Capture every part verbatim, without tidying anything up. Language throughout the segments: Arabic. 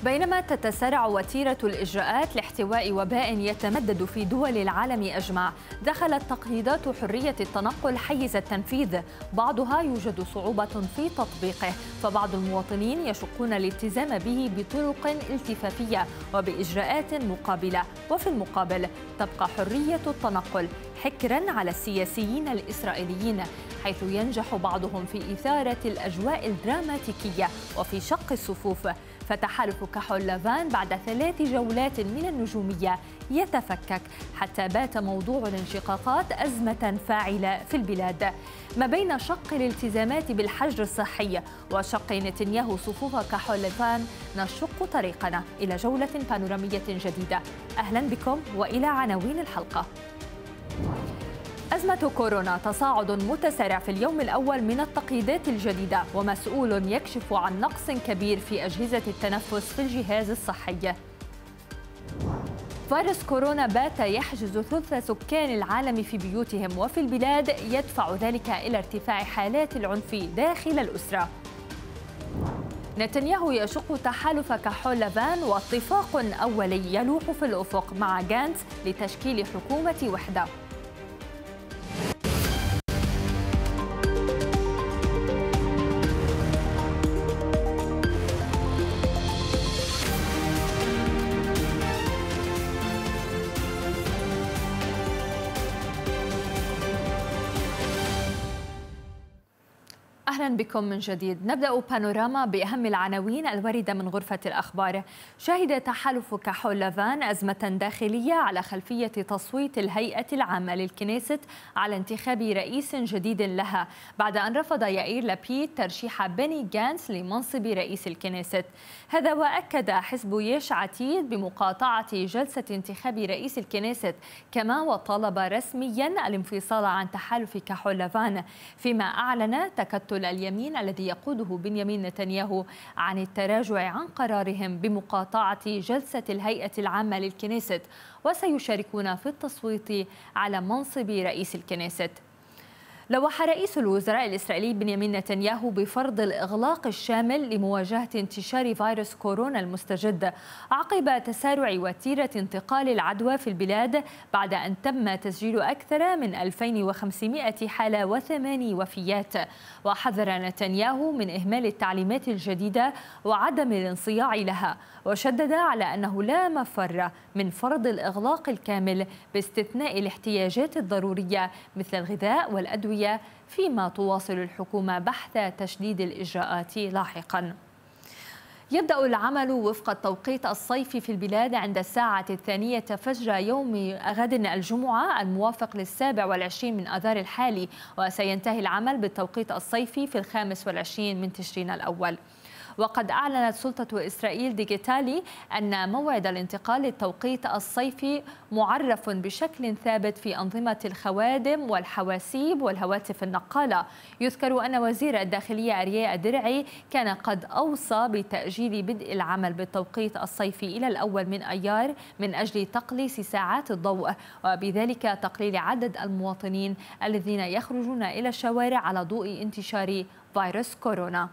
بينما تتسارع وتيرة الإجراءات لاحتواء وباء يتمدد في دول العالم أجمع، دخلت تقييدات حرية التنقل حيز التنفيذ، بعضها يوجد صعوبة في تطبيقه، فبعض المواطنين يشقون الالتزام به بطرق التفافية وبإجراءات مقابلة، وفي المقابل تبقى حرية التنقل حكراً على السياسيين الإسرائيليين، حيث ينجح بعضهم في إثارة الأجواء الدراماتيكية وفي شق الصفوف. فتحالف كحول لافان بعد ثلاث جولات من النجومية يتفكك، حتى بات موضوع الانشقاقات أزمة فاعلة في البلاد ما بين شق الالتزامات بالحجر الصحي وشق نتنياهو صفوف كحول لافان. نشق طريقنا إلى جولة بانورامية جديدة. أهلا بكم وإلى عناوين الحلقة. أزمة كورونا، تصاعد متسارع في اليوم الأول من التقييدات الجديدة، ومسؤول يكشف عن نقص كبير في أجهزة التنفس في الجهاز الصحي. فيروس كورونا بات يحجز ثلث سكان العالم في بيوتهم، وفي البلاد يدفع ذلك إلى ارتفاع حالات العنف داخل الأسرة. نتنياهو يشق تحالف كحول لافان، واتفاق أولي يلوح في الأفق مع غانتس لتشكيل حكومة وحدة. أهلا بكم من جديد. نبدأ بانوراما بأهم العناوين الواردة من غرفة الأخبار. شهد تحالف كحول لافان أزمة داخلية على خلفية تصويت الهيئة العامة للكنيست على انتخاب رئيس جديد لها، بعد أن رفض يائير لابيد ترشيح بني غانتس لمنصب رئيس الكنيست. هذا وأكد حزب يش عتيد بمقاطعة جلسة انتخاب رئيس الكنيست، كما وطالب رسميا الانفصال عن تحالف كحول لافان، فيما أعلن تكتل اليمين الذي يقوده بنيامين نتنياهو عن التراجع عن قرارهم بمقاطعة جلسة الهيئة العامة للكنيست، وسيشاركون في التصويت على منصب رئيس الكنيست. لوح رئيس الوزراء الإسرائيلي بنيامين نتنياهو بفرض الإغلاق الشامل لمواجهة انتشار فيروس كورونا المستجد عقب تسارع وتيرة انتقال العدوى في البلاد، بعد أن تم تسجيل أكثر من ألفين وخمسمائة حالة وثماني وفيات. وحذر نتنياهو من إهمال التعليمات الجديدة وعدم الانصياع لها، وشدد على أنه لا مفر من فرض الإغلاق الكامل باستثناء الاحتياجات الضرورية مثل الغذاء والأدوية، فيما تواصل الحكومة بحث تشديد الإجراءات لاحقاً. يبدأ العمل وفق التوقيت الصيفي في البلاد عند الساعة الثانية فجر يوم غد الجمعة الموافق للسابع والعشرين من آذار الحالي، وسينتهي العمل بالتوقيت الصيفي في الخامس والعشرين من تشرين الأول. وقد أعلنت سلطة إسرائيل ديجيتالي أن موعد الانتقال للتوقيت الصيفي معرف بشكل ثابت في أنظمة الخوادم والحواسيب والهواتف النقالة. يذكر أن وزير الداخلية أريا الدرعي كان قد أوصى بتأجيل بدء العمل بالتوقيت الصيفي إلى الأول من أيار من أجل تقليص ساعات الضوء، وبذلك تقليل عدد المواطنين الذين يخرجون إلى الشوارع على ضوء انتشار فيروس كورونا.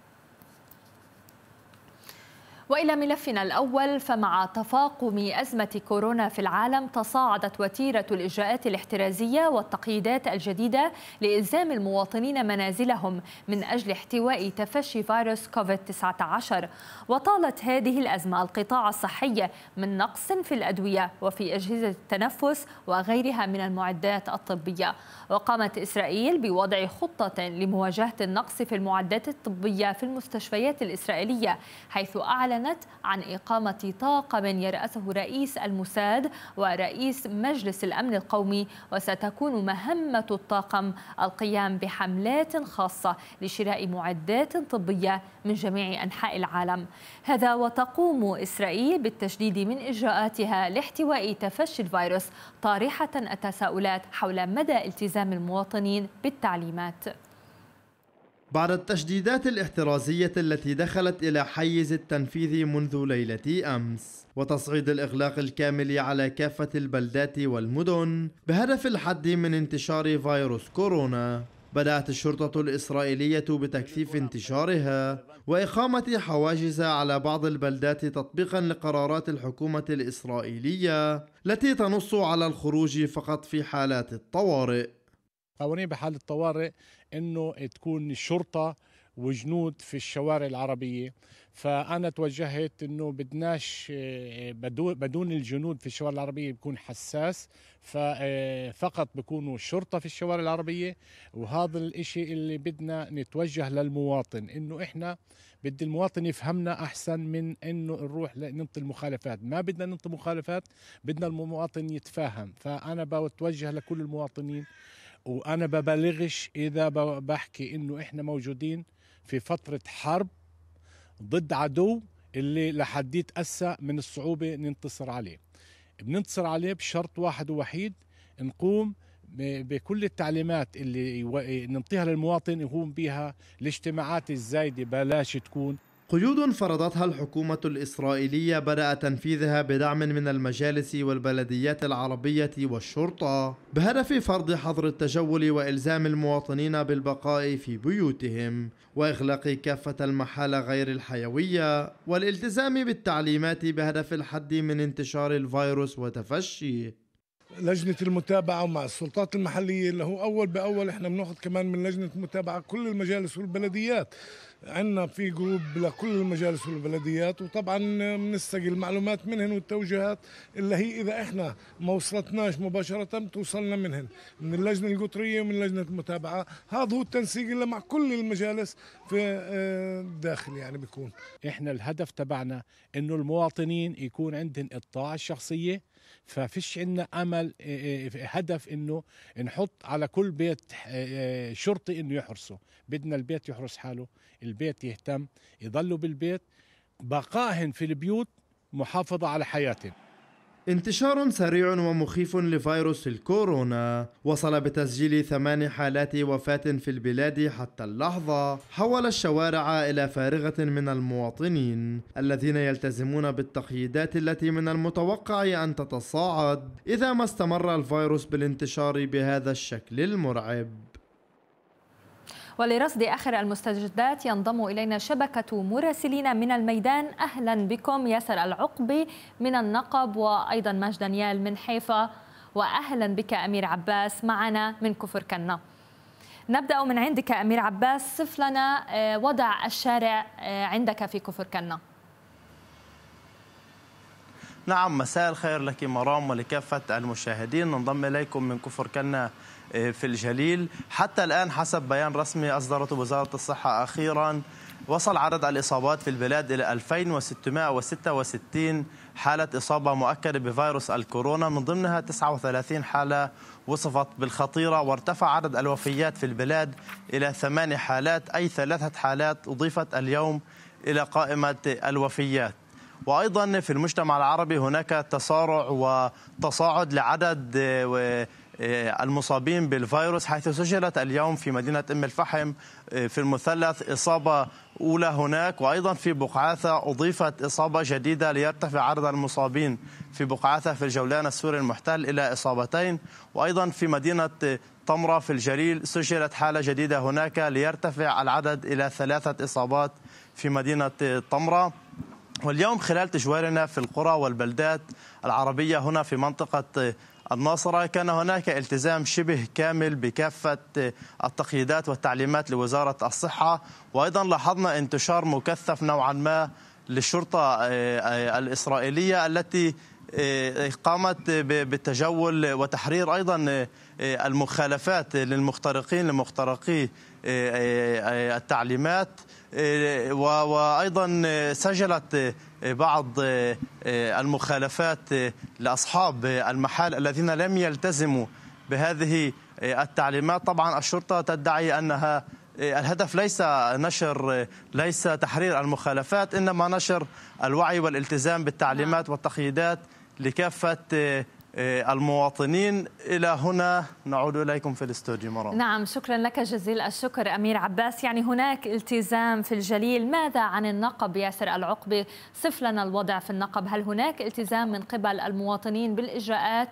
وإلى ملفنا الأول، فمع تفاقم أزمة كورونا في العالم تصاعدت وتيرة الإجراءات الاحترازية والتقييدات الجديدة لإلزام المواطنين منازلهم من أجل احتواء تفشي فيروس كوفيد تسعة عشر. وطالت هذه الأزمة القطاع الصحي من نقص في الأدوية وفي أجهزة التنفس وغيرها من المعدات الطبية. وقامت إسرائيل بوضع خطة لمواجهة النقص في المعدات الطبية في المستشفيات الإسرائيلية، حيث أعلن عن إقامة طاقم يرأسه رئيس الموساد ورئيس مجلس الأمن القومي، وستكون مهمة الطاقم القيام بحملات خاصة لشراء معدات طبية من جميع أنحاء العالم. هذا وتقوم إسرائيل بالتشديد من إجراءاتها لاحتواء تفشي الفيروس، طارحة التساؤلات حول مدى التزام المواطنين بالتعليمات. بعد التشديدات الاحترازية التي دخلت إلى حيز التنفيذ منذ ليلة أمس وتصعيد الإغلاق الكامل على كافة البلدات والمدن بهدف الحد من انتشار فيروس كورونا، بدأت الشرطة الإسرائيلية بتكثيف انتشارها وإقامة حواجز على بعض البلدات تطبيقا لقرارات الحكومة الإسرائيلية التي تنص على الخروج فقط في حالات الطوارئ. قوانين بحالة الطوارئ إنه تكون الشرطة وجنود في الشوارع العربية، فأنا توجهت إنه بدناش بدون الجنود في الشوارع العربية بيكون حساس، ففقط بيكونوا الشرطة في الشوارع العربية. وهذا الإشي اللي بدنا نتوجه للمواطن، إنه إحنا بدي المواطن يفهمنا أحسن من إنه نروح ننطي المخالفات. ما بدنا ننطي مخالفات، بدنا المواطن يتفاهم. فأنا بتوجه لكل المواطنين، وأنا ببالغش إذا بحكي إنه إحنا موجودين في فترة حرب ضد عدو اللي لحديت أسا من الصعوبة ننتصر عليه. بننتصر عليه بشرط واحد ووحيد، نقوم بكل التعليمات اللي ننطيها للمواطن يقوم بها. الاجتماعات الزايدة بلاش تكون. قيود فرضتها الحكومة الإسرائيلية بدأ تنفيذها بدعم من المجالس والبلديات العربية والشرطة بهدف فرض حظر التجول وإلزام المواطنين بالبقاء في بيوتهم وإغلاق كافة المحال غير الحيوية والالتزام بالتعليمات بهدف الحد من انتشار الفيروس وتفشيه. لجنة المتابعة مع السلطات المحلية اللي هو أول بأول إحنا بناخذ كمان من لجنة المتابعة كل المجالس والبلديات. عندنا في جروب لكل المجالس والبلديات، وطبعا بنستقي المعلومات منهن والتوجيهات اللي هي إذا إحنا ما وصلتناش مباشرة توصلنا منهن من اللجنة القطرية ومن لجنة المتابعة. هذا هو التنسيق اللي مع كل المجالس في الداخل يعني بيكون. إحنا الهدف تبعنا إنه المواطنين يكون عندهم الطاعة الشخصية، ففيش عندنا أمل هدف إنه نحط على كل بيت شرطي إنه يحرسه. بدنا البيت يحرس حاله، البيت يهتم، يضلوا بالبيت، بقائهن في البيوت محافظة على حياتهم. انتشار سريع ومخيف لفيروس الكورونا وصل بتسجيل ثمان حالات وفاة في البلاد حتى اللحظة حول الشوارع إلى فارغة من المواطنين الذين يلتزمون بالتقييدات التي من المتوقع أن تتصاعد إذا ما استمر الفيروس بالانتشار بهذا الشكل المرعب. ولرصد آخر المستجدات ينضم إلينا شبكة مراسلين من الميدان. أهلا بكم ياسر العقبي من النقب وأيضا ماجد دانيال من حيفا، وأهلا بك أمير عباس معنا من كفر كنا. نبدأ من عندك أمير عباس، صف لنا وضع الشارع عندك في كفر كنا. نعم، مساء الخير لك مرام ولكافة المشاهدين. ننضم إليكم من كفر كنا في الجليل. حتى الآن حسب بيان رسمي أصدرته وزارة الصحة أخيرا وصل عدد الإصابات في البلاد إلى ألفين وستمائة وستة وستين حالة إصابة مؤكدة بفيروس الكورونا، من ضمنها تسعة وثلاثين حالة وصفت بالخطيرة، وارتفع عدد الوفيات في البلاد إلى ثمان حالات، أي ثلاثة حالات أضيفت اليوم إلى قائمة الوفيات. وأيضا في المجتمع العربي هناك تسارع وتصاعد لعدد المصابين بالفيروس، حيث سجلت اليوم في مدينة أم الفحم في المثلث إصابة أولى هناك، وأيضا في بقعاثة أضيفت إصابة جديدة ليرتفع عدد المصابين في بقعاثة في الجولان السوري المحتل إلى إصابتين. وأيضا في مدينة طمرة في الجليل سجلت حالة جديدة هناك ليرتفع العدد إلى ثلاثة إصابات في مدينة طمرة. واليوم خلال تجوالنا في القرى والبلدات العربية هنا في منطقة الناصرة كان هناك التزام شبه كامل بكافة التقييدات والتعليمات لوزارة الصحة، وأيضا لاحظنا انتشار مكثف نوعا ما للشرطة الإسرائيلية التي قامت بالتجول وتحرير أيضا المخالفات للمخترقين لمخترقي التعليمات، وأيضا سجلت بعض المخالفات لأصحاب المحال الذين لم يلتزموا بهذه التعليمات. طبعا الشرطة تدعي أنها الهدف ليس نشر ليس تحرير المخالفات، إنما نشر الوعي والالتزام بالتعليمات والتقييدات لكافة المواطنين. إلى هنا نعود إليكم في الاستوديو مرة. نعم، شكرا لك جزيل الشكر أمير عباس. يعني هناك التزام في الجليل، ماذا عن النقب ياسر العقبي؟ صف لنا الوضع في النقب، هل هناك التزام من قبل المواطنين بالإجراءات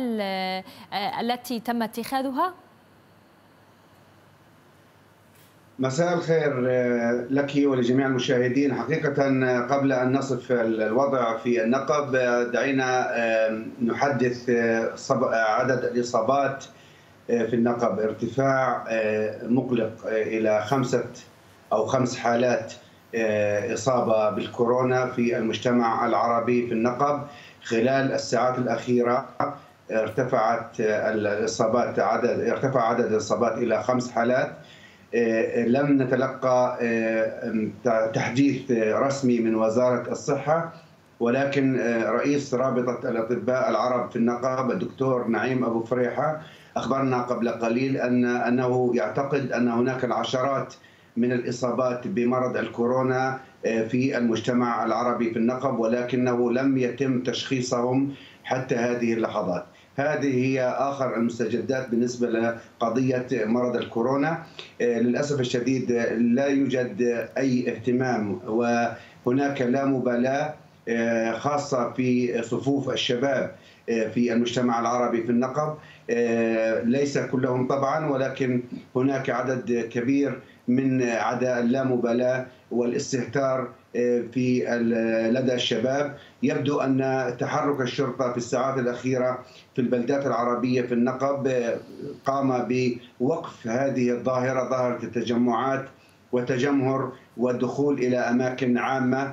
التي تم اتخاذها؟ مساء الخير لك ولجميع المشاهدين. حقيقة قبل أن نصف الوضع في النقب دعينا نحدث عدد الإصابات في النقب. ارتفاع مقلق إلى خمسة أو خمس حالات إصابة بالكورونا في المجتمع العربي في النقب. خلال الساعات الأخيرة ارتفعت الإصابات عدد ارتفع عدد الإصابات إلى خمس حالات. لم نتلقى تحديث رسمي من وزارة الصحة، ولكن رئيس رابطة الأطباء العرب في النقب الدكتور نعيم أبو فريحة أخبرنا قبل قليل أن أنه يعتقد أن هناك العشرات من الإصابات بمرض الكورونا في المجتمع العربي في النقب، ولكنه لم يتم تشخيصهم حتى هذه اللحظات. هذه هي آخر المستجدات بالنسبة لقضية مرض الكورونا. للأسف الشديد لا يوجد أي اهتمام وهناك لا مبالاة خاصة في صفوف الشباب في المجتمع العربي في النقب. ليس كلهم طبعا، ولكن هناك عدد كبير من عداء اللامبالاة والاستهتار في لدى الشباب. يبدو أن تحرك الشرطة في الساعات الأخيرة في البلدات العربية في النقب قام بوقف هذه الظاهرة، ظاهرة التجمعات والتجمهر والدخول إلى أماكن عامة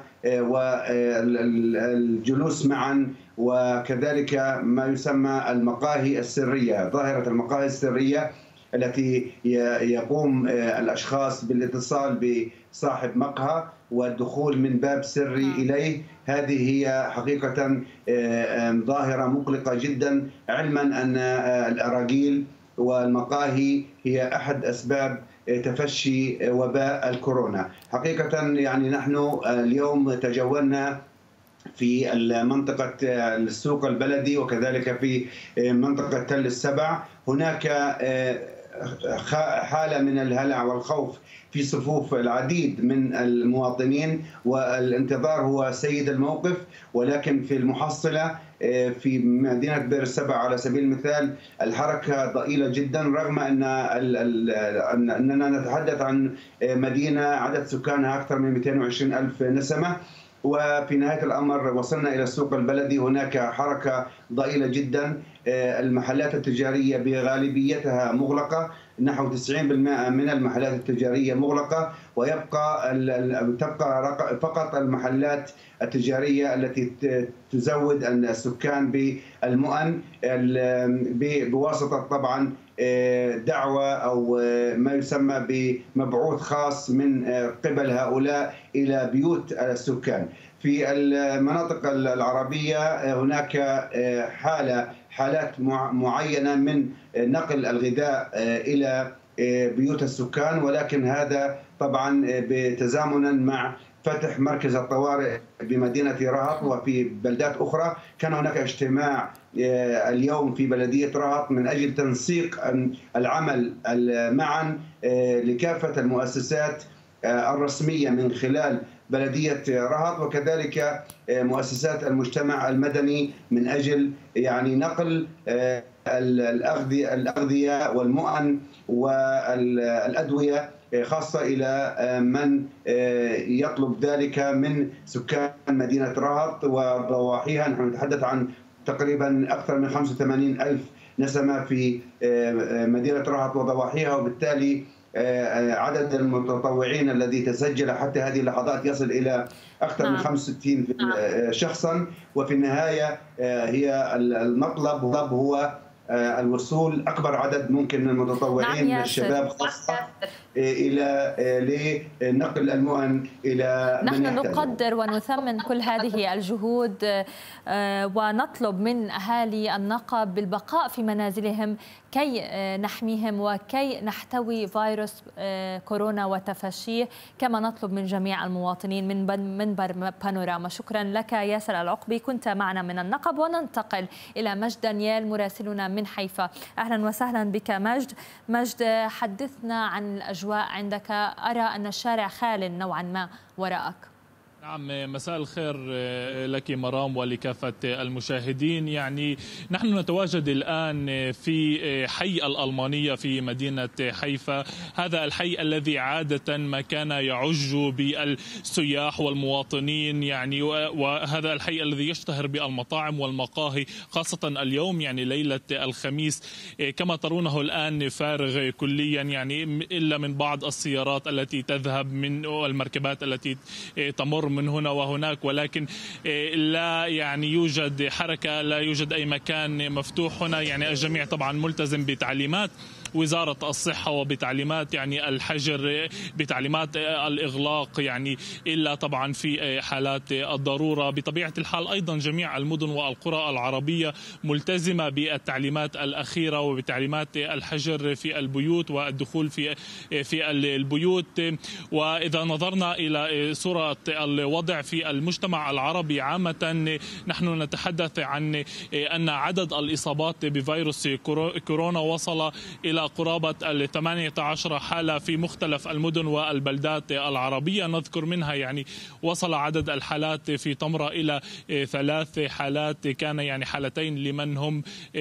والجلوس معا، وكذلك ما يسمى المقاهي السرية، ظاهرة المقاهي السرية التي يقوم الأشخاص بالاتصال بصاحب مقهى والدخول من باب سري إليه. هذه هي حقيقة ظاهرة مقلقة جدا، علما أن الأراجيل والمقاهي هي أحد أسباب تفشي وباء الكورونا. حقيقة يعني نحن اليوم تجولنا في منطقة السوق البلدي وكذلك في منطقة تل السبع. هناك حالة من الهلع والخوف في صفوف العديد من المواطنين، والانتظار هو سيد الموقف. ولكن في المحصلة في مدينة بئر السبع على سبيل المثال الحركة ضئيلة جدا، رغم أن أننا نتحدث عن مدينة عدد سكانها أكثر من مئتين وعشرين ألف نسمة. وفي نهاية الأمر وصلنا إلى السوق البلدي، هناك حركة ضئيلة جدا. المحلات التجارية بغالبيتها مغلقة، نحو تسعين بالمئة من المحلات التجارية مغلقة، ويبقى تبقى فقط المحلات التجارية التي تزود السكان بالمؤن بواسطة طبعا دعوة أو ما يسمى بمبعوث خاص من قبل هؤلاء إلى بيوت السكان. في المناطق العربية هناك حالة حالات معينة من نقل الغذاء إلى بيوت السكان، ولكن هذا طبعا بتزامنا مع فتح مركز الطوارئ بمدينة رهط وفي بلدات أخرى. كان هناك اجتماع اليوم في بلدية رهط من أجل تنسيق العمل معا لكافة المؤسسات الرسمية من خلال بلدية رهط وكذلك مؤسسات المجتمع المدني من أجل يعني نقل الأغذية الأغذية والمؤن والأدوية خاصة إلى من يطلب ذلك من سكان مدينة رهط وضواحيها. نحن نتحدث عن تقريبا أكثر من خمسة وثمانين ألف نسمة في مدينة رهط وضواحيها، وبالتالي عدد المتطوعين الذي تسجل حتى هذه اللحظات يصل إلى أكثر من خمسة وستين شخصا. وفي النهاية هي المطلب هو الوصول أكبر عدد ممكن من المتطوعين من الشباب خاصة إلى لنقل المؤن إلى نحن نقدر ونثمن كل هذه الجهود ونطلب من أهالي النقب بالبقاء في منازلهم كي نحميهم وكي نحتوي فيروس كورونا وتفشيه، كما نطلب من جميع المواطنين من منبر بانوراما. شكرا لك ياسر العقبي، كنت معنا من النقب. وننتقل إلى مجد دانيال مراسلنا من حيفا. أهلا وسهلا بك مجد. مجد، حدثنا عن الأجواء عندك. أرى أن الشارع خال نوعا ما وراءك. نعم، مساء الخير لك مرام ولكافة المشاهدين. يعني نحن نتواجد الآن في حي الألمانية في مدينة حيفا، هذا الحي الذي عادة ما كان يعج بالسياح والمواطنين، يعني وهذا الحي الذي يشتهر بالمطاعم والمقاهي، خاصة اليوم يعني ليلة الخميس كما ترونه الآن فارغ كليا، يعني إلا من بعض السيارات التي تذهب من المركبات التي تمر من هنا وهناك، ولكن لا يعني يوجد حركة، لا يوجد أي مكان مفتوح هنا. يعني الجميع طبعا ملتزم بتعليمات وزارة الصحة وبتعليمات يعني الحجر، بتعليمات الإغلاق، يعني إلا طبعا في حالات الضرورة. بطبيعة الحال أيضا جميع المدن والقرى العربية ملتزمة بالتعليمات الأخيرة وبتعليمات الحجر في البيوت والدخول في في البيوت. وإذا نظرنا إلى صورة الوضع في المجتمع العربي عامة، نحن نتحدث عن أن عدد الإصابات بفيروس كورونا وصل إلى قرابة ثمانية عشر حالة في مختلف المدن والبلدات العربية. نذكر منها يعني وصل عدد الحالات في طمرة إلى ثلاث حالات، كان يعني حالتين لمن هم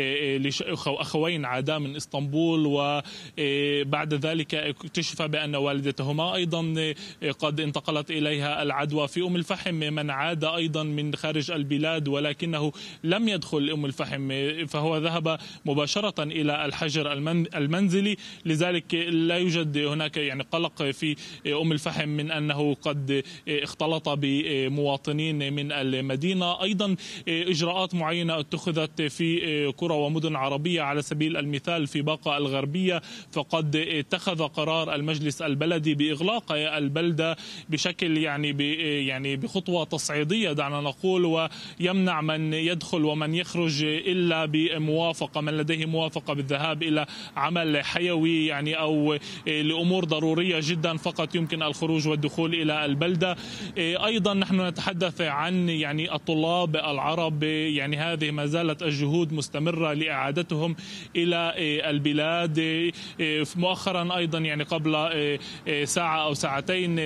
أخوين عادا من إسطنبول، وبعد ذلك اكتشف بأن والدتهما أيضا قد انتقلت إليها العدوى. في أم الفحم من عاد أيضا من خارج البلاد ولكنه لم يدخل أم الفحم، فهو ذهب مباشرة إلى الحجر المنزلي، لذلك لا يوجد هناك يعني قلق في أم الفحم من أنه قد اختلط بمواطنين من المدينة. أيضا إجراءات معينة اتخذت في قرى ومدن عربية، على سبيل المثال في باقة الغربية فقد اتخذ قرار المجلس البلدي بإغلاق البلدة بشكل يعني يعني بخطوة تصعيدية دعنا نقول، ويمنع من يدخل ومن يخرج إلا بموافقة، من لديه موافقة بالذهاب إلى عمل حيوي يعني أو لأمور ضرورية جدا فقط يمكن الخروج والدخول إلى البلدة. أيضا نحن نتحدث عن يعني الطلاب العرب، يعني هذه ما زالت الجهود مستمرة لإعادتهم إلى البلاد. مؤخرا أيضا يعني قبل ساعة أو ساعتين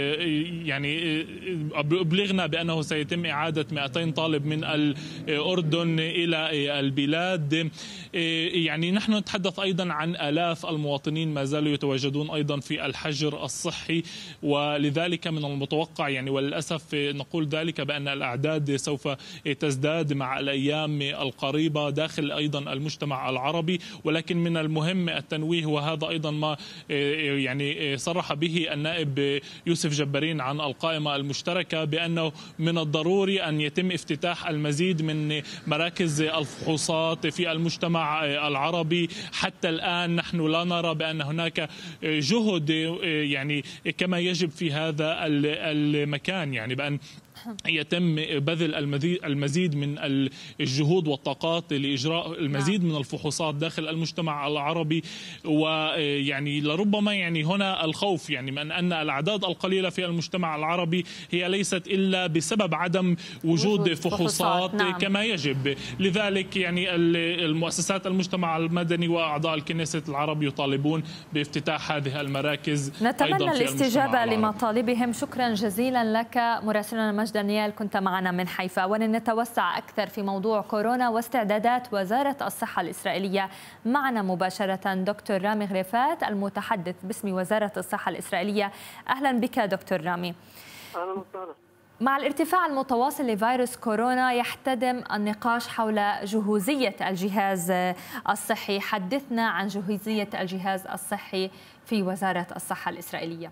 يعني أبلغنا بأنه سيتم إعادة مئتين طالب من الأردن إلى البلاد. يعني نحن نتحدث أيضا عن آلاف المواطنين ما زالوا يتواجدون أيضا في الحجر الصحي، ولذلك من المتوقع يعني وللأسف نقول ذلك بأن الأعداد سوف تزداد مع الأيام القريبة داخل أيضا المجتمع العربي. ولكن من المهم التنويه، وهذا أيضا ما يعني صرح به النائب يوسف جبارين عن القائمة المشتركة، بأنه من الضروري أن يتم افتتاح المزيد من مراكز الفحوصات في المجتمع العربي. حتى الآن نحن لا نرى بأن هناك جهد يعني كما يجب في هذا المكان، يعني بأن يتم بذل المزيد من الجهود والطاقات لإجراء المزيد من الفحوصات داخل المجتمع العربي. ويعني لربما يعني هنا الخوف يعني من أن الأعداد القليلة في المجتمع العربي هي ليست إلا بسبب عدم وجود فحوصات نعم. كما يجب. لذلك يعني المؤسسات المجتمع المدني وأعضاء الكنيسة العرب يطالبون بافتتاح هذه المراكز. نتمنى الاستجابة لمطالبهم. شكرا جزيلا لك مراسلنا مجد دانيال، كنت معنا من حيفا. ولنتوسع أكثر في موضوع كورونا واستعدادات وزارة الصحة الإسرائيلية، معنا مباشرة دكتور رامي غريفات المتحدث باسم وزارة الصحة الإسرائيلية. أهلا بك دكتور رامي. أهلا وسهلا. مع الارتفاع المتواصل لفيروس كورونا يحتدم النقاش حول جهوزية الجهاز الصحي. حدثنا عن جهوزية الجهاز الصحي في وزارة الصحة الإسرائيلية.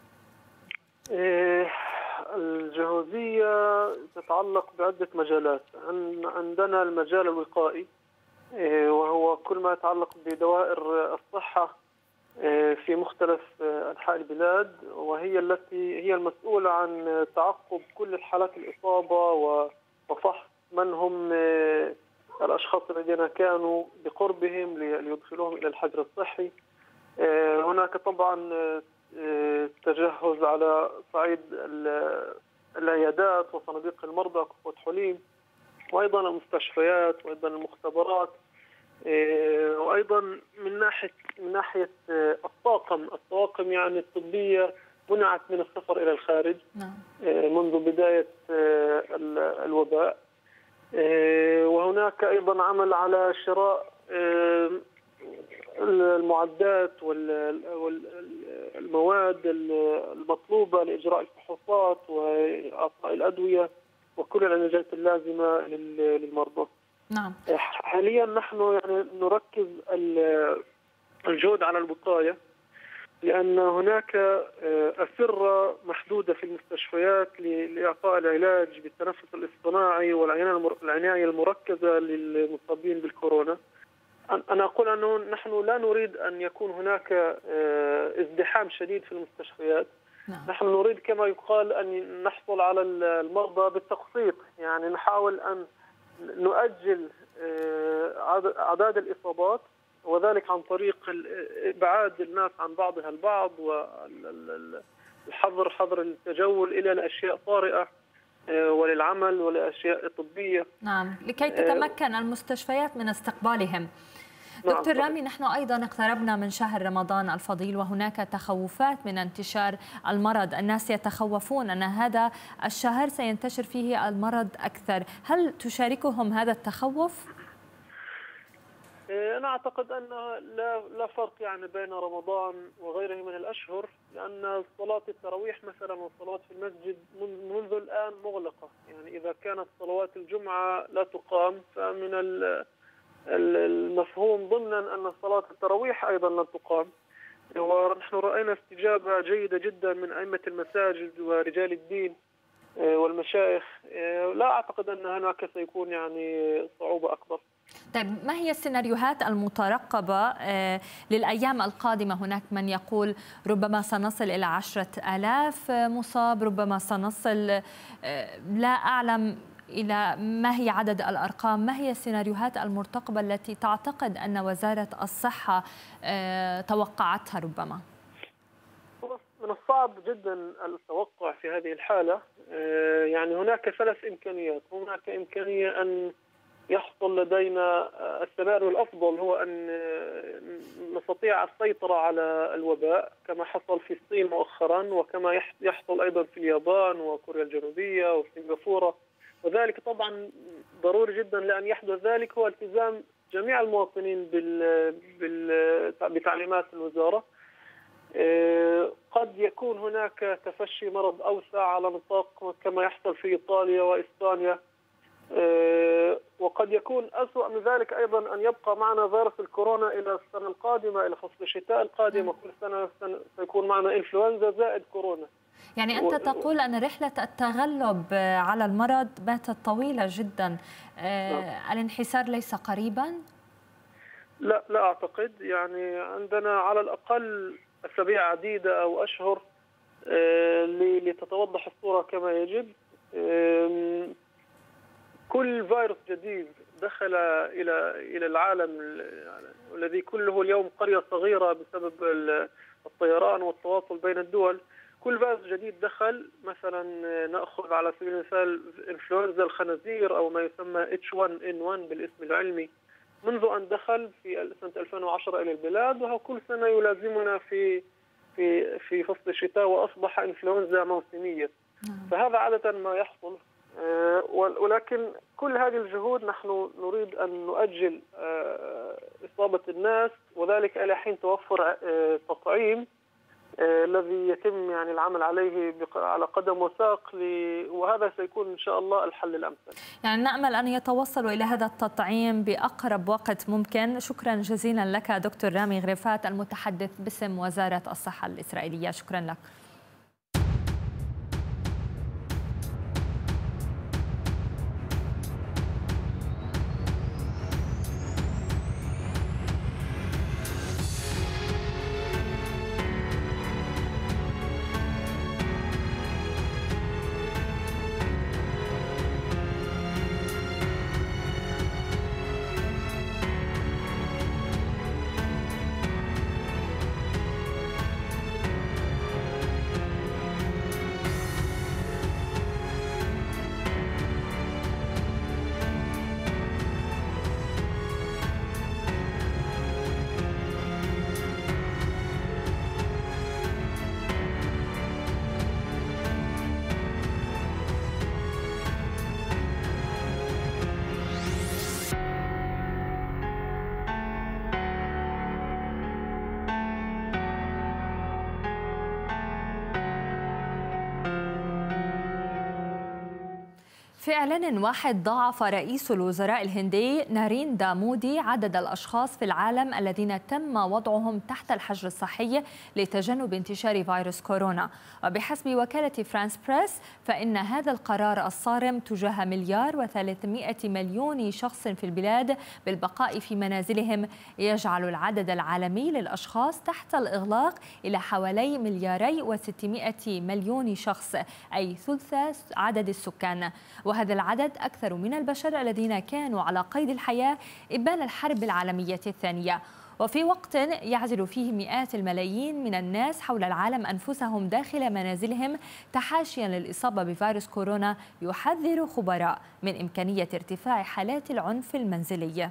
إيه الجهوزية تتعلق بعدة مجالات. عندنا المجال الوقائي وهو كل ما يتعلق بدوائر الصحة في مختلف أنحاء البلاد، وهي التي هي المسؤولة عن تعقب كل الحالات الإصابة وفحص من هم الأشخاص الذين كانوا بقربهم ليدخلوهم إلى الحجر الصحي. هناك طبعا تجهز على صعيد العيادات وصناديق المرضى كفوة حليم، وأيضا المستشفيات، وأيضا المختبرات، وأيضا من ناحية من ناحية الطاقم الطواقم يعني الطبية منعت من السفر إلى الخارج منذ بداية الوباء. وهناك أيضا عمل على شراء المعدات والمواد المطلوبة لإجراء الفحوصات وإعطاء الأدوية وكل العلاجات اللازمة للمرضى. نعم. حاليا نحن يعني نركز الجهد على الوقاية، لأن هناك أسرة محدودة في المستشفيات لإعطاء العلاج بالتنفس الاصطناعي والعناية المركزة للمصابين بالكورونا. أنا أقول أنه نحن لا نريد أن يكون هناك ازدحام شديد في المستشفيات. نعم. نحن نريد كما يقال أن نحصل على المرضى بالتقسيط، يعني نحاول أن نؤجل أعداد الإصابات، وذلك عن طريق إبعاد الناس عن بعضها البعض والحظر حظر التجول إلى الأشياء طارئة وللعمل ولأشياء طبية. نعم، لكي تتمكن المستشفيات من استقبالهم. نعم. دكتور رامي، نحن أيضا اقتربنا من شهر رمضان الفضيل، وهناك تخوفات من انتشار المرض. الناس يتخوفون أن هذا الشهر سينتشر فيه المرض أكثر. هل تشاركهم هذا التخوف؟ أنا أعتقد أن لا لا فرق يعني بين رمضان وغيره من الأشهر، لأن صلاة التراويح مثلا والصلوات في المسجد منذ الآن مغلقة. يعني إذا كانت صلوات الجمعة لا تقام، فمن المفهوم ضمنا أن صلاة التراويح أيضا لن تقام. ونحن رأينا استجابة جيدة جدا من أئمة المساجد ورجال الدين والمشايخ. لا أعتقد أن هناك سيكون يعني صعوبة أكبر. طيب، ما هي السيناريوهات المترقبة للأيام القادمة؟ هناك من يقول ربما سنصل إلى عشرة آلاف مصاب، ربما سنصل، لا أعلم إلى ما هي عدد الأرقام. ما هي السيناريوهات المرتقبة التي تعتقد أن وزارة الصحة توقعتها ربما؟ من الصعب جدا التوقع في هذه الحالة. يعني هناك ثلاث إمكانيات. هناك إمكانية أن يحصل لدينا السيناريو الأفضل، هو أن نستطيع السيطرة على الوباء كما حصل في الصين مؤخرا، وكما يحصل أيضا في اليابان وكوريا الجنوبية وسنغافورة. وذلك طبعا ضروري جدا لأن يحدث ذلك هو التزام جميع المواطنين بال... بتعليمات الوزارة. قد يكون هناك تفشي مرض أوسع على نطاق كما يحصل في إيطاليا وإسبانيا، وقد يكون أسوأ من ذلك أيضا أن يبقى معنا فيروس الكورونا إلى السنة القادمة، إلى فصل الشتاء القادم، وكل سنة سيكون معنا إنفلونزا زائد كورونا. يعني أنت تقول أن رحلة التغلب على المرض باتت طويلة جدا. آه الانحسار ليس قريبا؟ لا لا أعتقد. يعني عندنا على الأقل أسابيع عديدة أو أشهر آه لتتوضح الصورة كما يجب. آه كل فيروس جديد دخل إلى إلى العالم الذي كله اليوم قرية صغيرة بسبب الطيران والتواصل بين الدول، كل فيروس جديد دخل، مثلا نأخذ على سبيل المثال إنفلونزا الخنازير أو ما يسمى إتش وان إن وان بالاسم العلمي، منذ أن دخل في سنة ألفين وعشرة إلى البلاد، وهو كل سنة يلازمنا في في في فصل الشتاء وأصبح إنفلونزا موسمية. فهذا عادة ما يحصل. ولكن كل هذه الجهود نحن نريد أن نؤجل إصابة الناس، وذلك إلى حين توفر تطعيم الذي يتم يعني العمل عليه على قدم وساق، وهذا سيكون إن شاء الله الحل الأمثل. يعني نأمل أن يتوصلوا إلى هذا التطعيم بأقرب وقت ممكن. شكرا جزيلا لك دكتور رامي غريفات، المتحدث باسم وزارة الصحة الإسرائيلية. شكرا لك. في إعلان واحد ضاعف رئيس الوزراء الهندي ناريندرا مودي عدد الأشخاص في العالم الذين تم وضعهم تحت الحجر الصحي لتجنب انتشار فيروس كورونا. وبحسب وكالة فرانس بريس فإن هذا القرار الصارم تجاه مليار وثلاثمائة مليون شخص في البلاد بالبقاء في منازلهم يجعل العدد العالمي للأشخاص تحت الإغلاق إلى حوالي ملياري وستمائة مليون شخص، أي ثلث عدد السكان. وهذا العدد أكثر من البشر الذين كانوا على قيد الحياة إبان الحرب العالمية الثانية. وفي وقت يعزل فيه مئات الملايين من الناس حول العالم أنفسهم داخل منازلهم تحاشيا للإصابة بفيروس كورونا، يحذر خبراء من إمكانية ارتفاع حالات العنف المنزلي.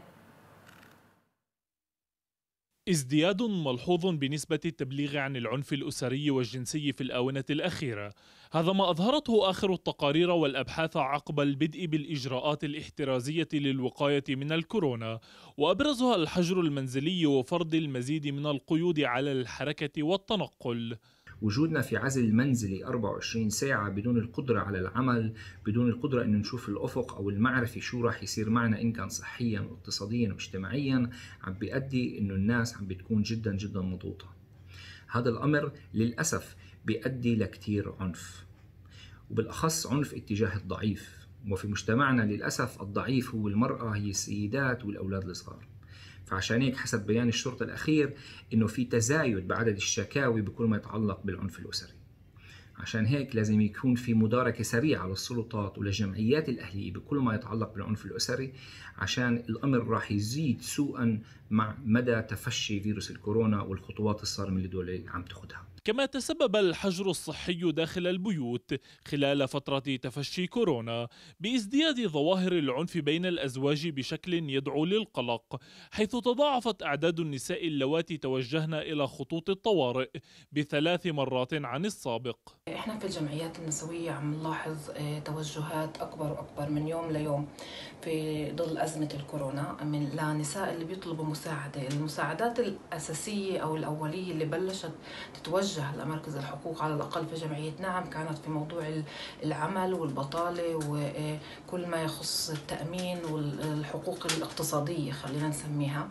ازدياد ملحوظ بنسبة التبليغ عن العنف الأسري والجنسي في الآونة الأخيرة، هذا ما أظهرته آخر التقارير والأبحاث عقب البدء بالإجراءات الاحترازية للوقاية من الكورونا، وأبرزها الحجر المنزلي وفرض المزيد من القيود على الحركة والتنقل. وجودنا في عزل منزلي أربعة وعشرين ساعة بدون القدرة على العمل، بدون القدرة أن نشوف الأفق أو المعرفة شو راح يصير معنا إن كان صحيا واقتصاديا واجتماعيا، عم بيؤدي إنه الناس عم بتكون جدا جدا مضغوطة. هذا الأمر للأسف بيؤدي لكتير عنف، وبالأخص عنف اتجاه الضعيف، وفي مجتمعنا للأسف الضعيف هو المرأة، هي السيدات والأولاد الصغار. فعشان هيك حسب بيان الشرطة الأخير إنه في تزايد بعدد الشكاوي بكل ما يتعلق بالعنف الأسري. عشان هيك لازم يكون في مداركة سريعة للسلطات وللجمعيات الأهلية بكل ما يتعلق بالعنف الأسري، عشان الأمر راح يزيد سوءا مع مدى تفشي فيروس الكورونا والخطوات الصارمة اللي دول عم تاخدها. كما تسبب الحجر الصحي داخل البيوت خلال فترة تفشي كورونا بازدياد ظواهر العنف بين الأزواج بشكل يدعو للقلق، حيث تضاعفت أعداد النساء اللواتي توجهن إلى خطوط الطوارئ بثلاث مرات عن السابق. احنا في الجمعيات النسوية عم نلاحظ توجهات أكبر وأكبر من يوم ليوم في ظل أزمة الكورونا من لنساء اللي بيطلبوا مساعدة. المساعدات الأساسية أو الأولية اللي بلشت تتوجه لمركز الحقوق على الأقل في جمعية نعم كانت في موضوع العمل والبطالة وكل ما يخص التأمين والحقوق الاقتصادية خلينا نسميها.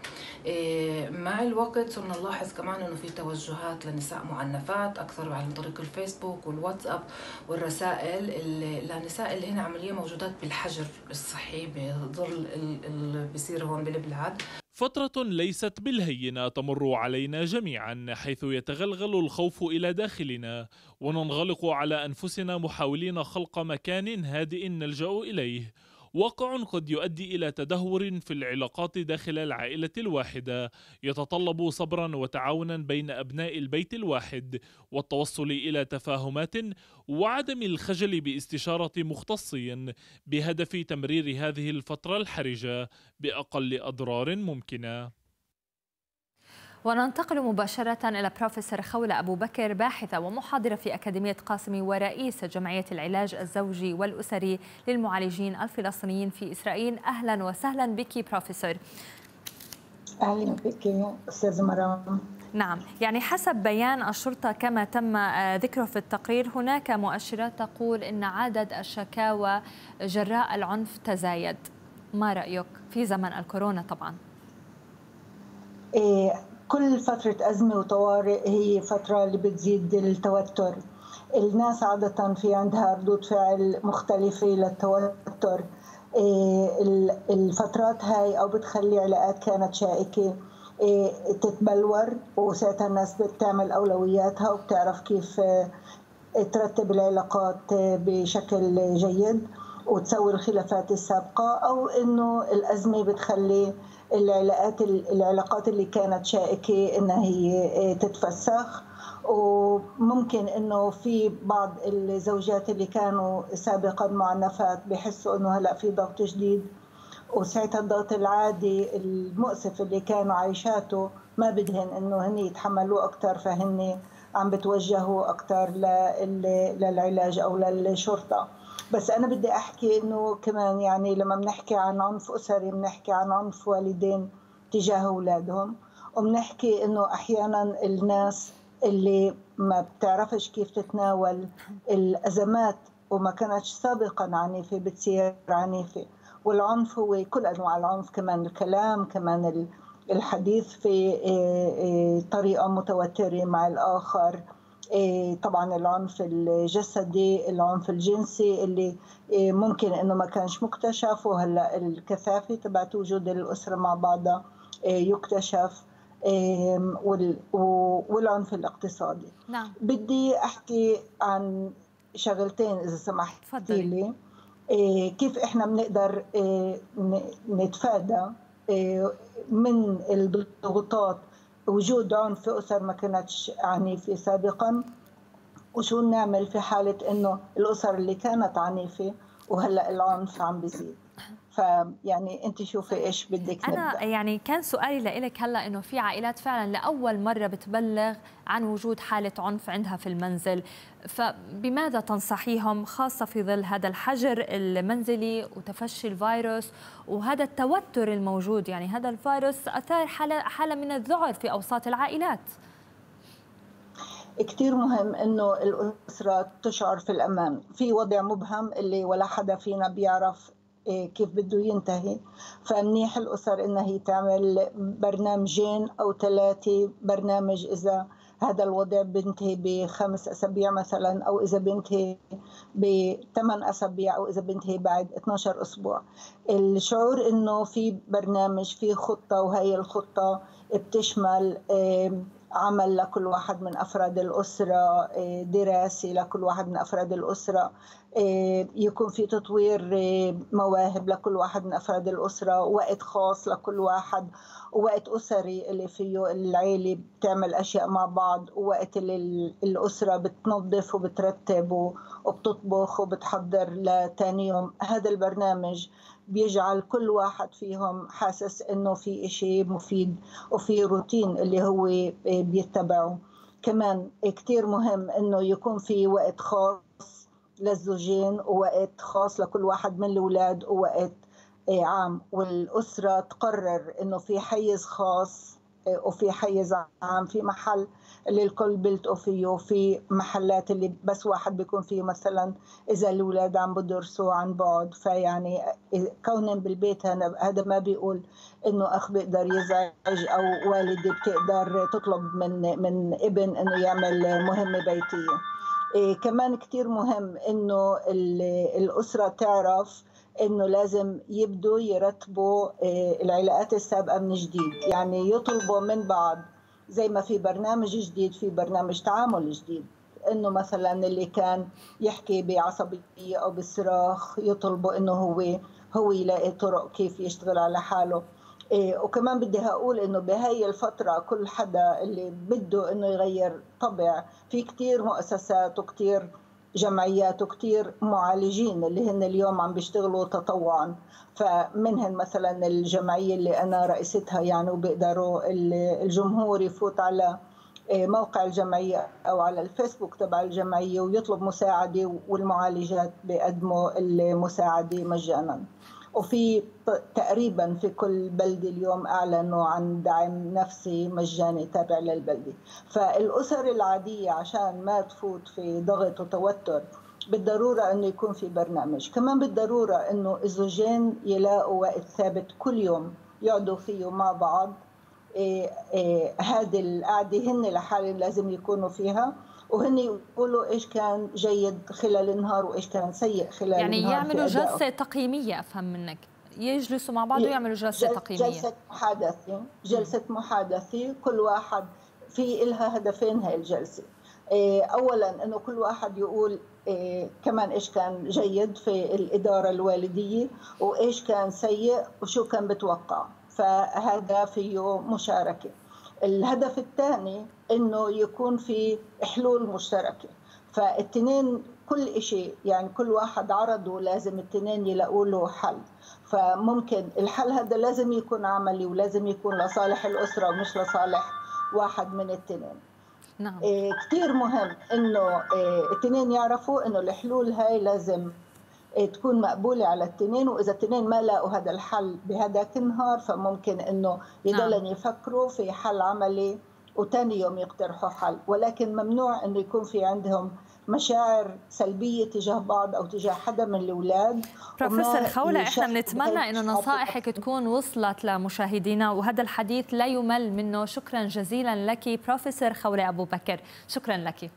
مع الوقت صرنا نلاحظ كمان أنه في توجهات لنساء معنفات أكثر عن طريق الفيسبوك والواتساب والرسائل لنساء اللي هنا عملية موجودات بالحجر الصحي بظل اللي بيصير هون بالبلاد. فترة ليست بالهينة تمر علينا جميعا، حيث يتغلغل الخوف إلى داخلنا وننغلق على أنفسنا محاولين خلق مكان هادئ نلجأ إليه، واقع قد يؤدي إلى تدهور في العلاقات داخل العائلة الواحدة يتطلب صبرا وتعاونا بين أبناء البيت الواحد والتوصل إلى تفاهمات وعدم الخجل باستشارة مختصين بهدف تمرير هذه الفترة الحرجة بأقل أضرار ممكنة. وننتقل مباشرة إلى بروفيسور خولة أبو بكر، باحثة ومحاضرة في أكاديمية قاسمي ورئيس جمعية العلاج الزوجي والأسري للمعالجين الفلسطينيين في إسرائيل. أهلا وسهلا بك بروفيسور. أهلا بك أستاذ مرام. نعم، يعني حسب بيان الشرطة كما تم ذكره في التقرير هناك مؤشرات تقول أن عدد الشكاوى جراء العنف تزايد، ما رأيك في زمن الكورونا؟ طبعا إيه كل فترة أزمة وطوارئ هي فترة اللي بتزيد التوتر. الناس عادة في عندها ردود فعل مختلفة للتوتر. الفترات هاي أو بتخلي علاقات كانت شائكة تتبلور، وساعتها الناس بتعمل أولوياتها وبتعرف كيف ترتب العلاقات بشكل جيد وتسوي الخلافات السابقة، أو إنه الأزمة بتخلي العلاقات العلاقات اللي كانت شائكة إنها هي تتفسخ. وممكن إنه في بعض الزوجات اللي كانوا سابقا معنفات بيحسوا إنه هلأ في ضغط جديد، وساعتها الضغط العادي المؤسف اللي كانوا عايشاته ما بدهن إنه هن يتحملوا أكتر، فهن عم بتوجهوا أكتر للعلاج أو للشرطة. بس أنا بدي أحكي إنه كمان يعني لما بنحكي عن عنف أسري بنحكي عن عنف والدين تجاه أولادهم، وبنحكي إنه أحيانا الناس اللي ما بتعرفش كيف تتناول الأزمات وما كانتش سابقا عنيفة بتصير عنيفة. والعنف هو كل أنواع العنف، كمان الكلام، كمان الحديث في طريقة متوترة مع الآخر، طبعا العنف الجسدي، العنف الجنسي اللي ممكن انه ما كانش مكتشف، وهلا الكثافه تبعت وجود الاسره مع بعضها يكتشف، والعنف الاقتصادي. نعم. بدي احكي عن شغلتين اذا سمحتي لي، كيف احنا بنقدر نتفادى من الضغوطات وجود عنف في أسر ما كانتش عنيفة سابقا، وشو نعمل في حالة إنه الأسر اللي كانت عنيفة وهلأ العنف عم بيزيد. فيعني أنت شوفي إيش بدك أنا نبدأ. يعني كان سؤالي لإلك هلأ إنه في عائلات فعلا لأول مرة بتبلغ عن وجود حالة عنف عندها في المنزل، فبماذا تنصحيهم خاصة في ظل هذا الحجر المنزلي وتفشي الفيروس وهذا التوتر الموجود؟ يعني هذا الفيروس أثار حالة, حالة من الذعر في أوساط العائلات. كتير مهم إنه الأسرة تشعر في الأمان في وضع مبهم اللي ولا حدا فينا بيعرف كيف بده ينتهي. فمنيح الأسر إنها هي تعمل برنامجين أو ثلاثة برنامج إذا هذا الوضع بينتهي بخمس أسابيع مثلا، أو إذا بينتهي بثمان أسابيع، أو إذا بينتهي بعد اثنعش أسبوع. الشعور إنه في برنامج، في خطة، وهي الخطة بتشمل عمل لكل واحد من أفراد الأسرة، دراسي لكل واحد من أفراد الأسرة، يكون في تطوير مواهب لكل واحد من أفراد الأسرة، وقت خاص لكل واحد، ووقت أسري اللي فيه العيلة بتعمل أشياء مع بعض، ووقت اللي الأسرة بتنظف وبترتب وبتطبخ وبتحضر لتاني يوم. هذا البرنامج بيجعل كل واحد فيهم حاسس إنه في إشي مفيد وفي روتين اللي هو بيتبعه. كمان كتير مهم إنه يكون في وقت خاص للزوجين ووقت خاص لكل واحد من الأولاد ووقت عام، والأسرة تقرر إنه في حيز خاص وفي حيز عام، في محل اللي الكل بيلتقوا فيه، وفي محلات اللي بس واحد بيكون فيه مثلا إذا الأولاد عم بدرسوا عن بعد. فيعني كونهم بالبيت هذا ما بيقول إنه أخ بيقدر يزعج أو والدة بتقدر تطلب من من ابن إنه يعمل مهمة بيتية. إيه كمان كتير مهم إنه الأسرة تعرف إنه لازم يبدوا يرتبوا العلاقات السابقة من جديد، يعني يطلبوا من بعض زي ما في برنامج جديد في برنامج تعامل جديد، إنه مثلا اللي كان يحكي بعصبية أو بالصراخ يطلبوا إنه هو هو يلاقي طرق كيف يشتغل على حاله. إيه وكمان بدي هقول إنه بهاي الفترة كل حدا اللي بده إنه يغير طبع، في كتير مؤسسات وكتير جمعيات وكتير معالجين اللي هن اليوم عم بيشتغلوا تطوعا. فمنهن مثلا الجمعية اللي أنا رئيستها يعني، وبيقدروا الجمهور يفوت على موقع الجمعية أو على الفيسبوك تبع الجمعية ويطلب مساعدة، والمعالجات بيقدموا المساعدة مجانا. وفي تقريبا في كل بلدة اليوم أعلنوا عن دعم نفسي مجاني تابع للبلدة. فالأسر العادية عشان ما تفوت في ضغط وتوتر بالضرورة أنه يكون في برنامج. كمان بالضرورة أنه الزوجين يلاقوا وقت ثابت كل يوم يقعدوا فيه مع بعض. إيه إيه هذه القعدة هن لحالهم لازم يكونوا فيها، وهن يقولوا إيش كان جيد خلال النهار وإيش كان سيء خلال يعني النهار. يعني يعملوا جلسة تقييمية، أفهم منك، يجلسوا مع بعض ويعملوا جلسة جل تقييمية، جلسة محادثة جلسة محادثة كل واحد في إلها هدفين هاي الجلسة. إيه أولا أنه كل واحد يقول إيه كمان إيش كان جيد في الإدارة الوالدية وإيش كان سيء وشو كان بتوقع، فهذا فيه مشاركة. الهدف الثاني إنه يكون في حلول مشتركة، فالتنين كل إشي يعني كل واحد عرضه لازم التنين يلاقوا له حل. فممكن الحل هذا لازم يكون عملي ولازم يكون لصالح الأسرة ومش لصالح واحد من التنين. نعم. إيه كتير مهم إنه إيه التنين يعرفوا إنه الحلول هاي لازم تكون مقبولة على التنين، وإذا التنين ما لاقوا هذا الحل بهداك النهار فممكن إنه يضلن يفكروا في حل عملي وتاني يوم يقترحوا حل. ولكن ممنوع إنه يكون في عندهم مشاعر سلبية تجاه بعض أو تجاه حدا من الأولاد. بروفيسور خولة، إحنا بنتمنى إنه نصائحك تكون وصلت لمشاهدينا وهذا الحديث لا يمل منه. شكرا جزيلا لك بروفيسور خولة أبو بكر، شكرا لك.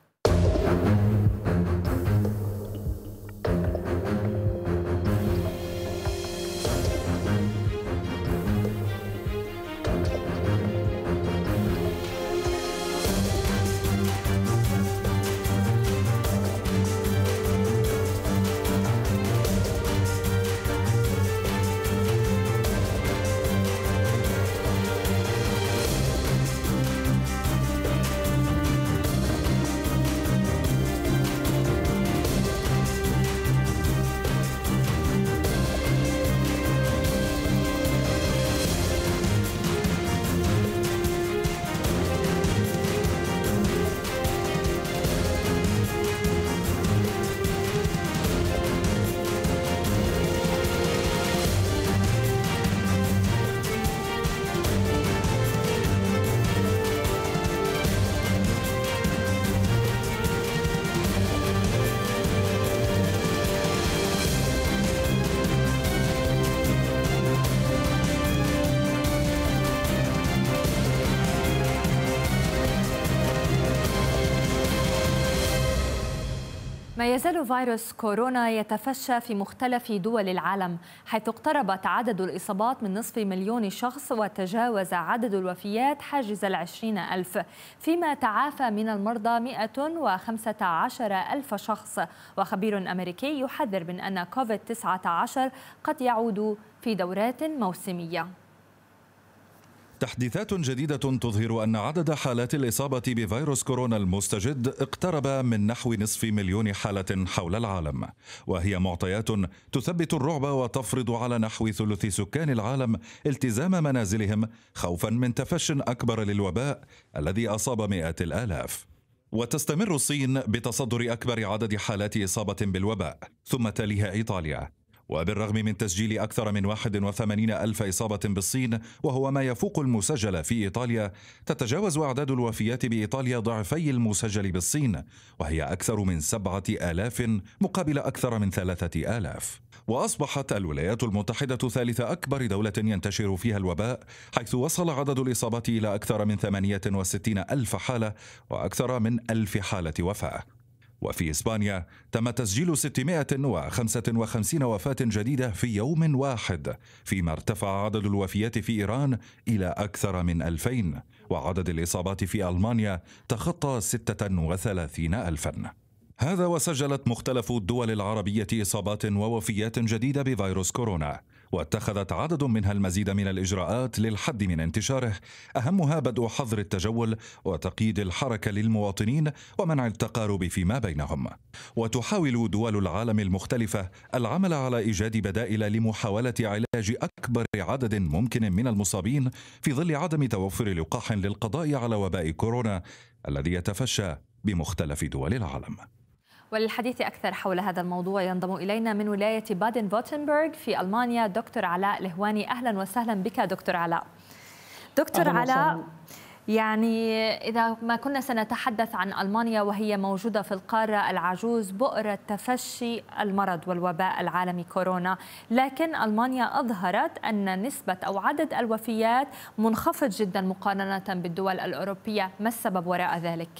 ما يزال فيروس كورونا يتفشى في مختلف دول العالم، حيث اقتربت عدد الإصابات من نصف مليون شخص وتجاوز عدد الوفيات حاجز العشرين ألف، فيما تعافى من المرضى مئة وخمسة عشر ألف شخص. وخبير أمريكي يحذر من أن كوفيد تسعة عشر قد يعود في دورات موسمية. تحديثات جديدة تظهر أن عدد حالات الإصابة بفيروس كورونا المستجد اقترب من نحو نصف مليون حالة حول العالم، وهي معطيات تثبت الرعب وتفرض على نحو ثلث سكان العالم التزام منازلهم خوفا من تفش أكبر للوباء الذي أصاب مئات الآلاف. وتستمر الصين بتصدر أكبر عدد حالات إصابة بالوباء، ثم تليها إيطاليا. وبالرغم من تسجيل أكثر من واحد وثمانين ألف إصابة بالصين وهو ما يفوق المسجل في إيطاليا، تتجاوز أعداد الوفيات بإيطاليا ضعفي المسجل بالصين، وهي أكثر من سبعة آلاف مقابل أكثر من ثلاثة آلاف. وأصبحت الولايات المتحدة ثالث أكبر دولة ينتشر فيها الوباء، حيث وصل عدد الإصابات إلى أكثر من ثمانية وستين ألف حالة وأكثر من ألف حالة وفاة. وفي إسبانيا تم تسجيل ستمائة وخمسة وخمسين وفاة جديدة في يوم واحد، فيما ارتفع عدد الوفيات في إيران إلى أكثر من ألفين، وعدد الإصابات في ألمانيا تخطى ستة وثلاثين ألفاً. هذا وسجلت مختلف الدول العربية إصابات ووفيات جديدة بفيروس كورونا، واتخذت عدد منها المزيد من الإجراءات للحد من انتشاره، أهمها بدء حظر التجول وتقييد الحركة للمواطنين ومنع التقارب فيما بينهم. وتحاول دول العالم المختلفة العمل على إيجاد بدائل لمحاولة علاج أكبر عدد ممكن من المصابين في ظل عدم توفر لقاح للقضاء على وباء كورونا الذي يتفشى بمختلف دول العالم. وللحديث أكثر حول هذا الموضوع ينضم إلينا من ولاية بادن فوتنبرغ في ألمانيا دكتور علاء الهواني. أهلا وسهلا بك دكتور علاء. دكتور علاء، يعني إذا ما كنا سنتحدث عن ألمانيا وهي موجودة في القارة العجوز بؤرة تفشي المرض والوباء العالمي كورونا، لكن ألمانيا أظهرت أن نسبة أو عدد الوفيات منخفض جدا مقارنة بالدول الأوروبية، ما السبب وراء ذلك؟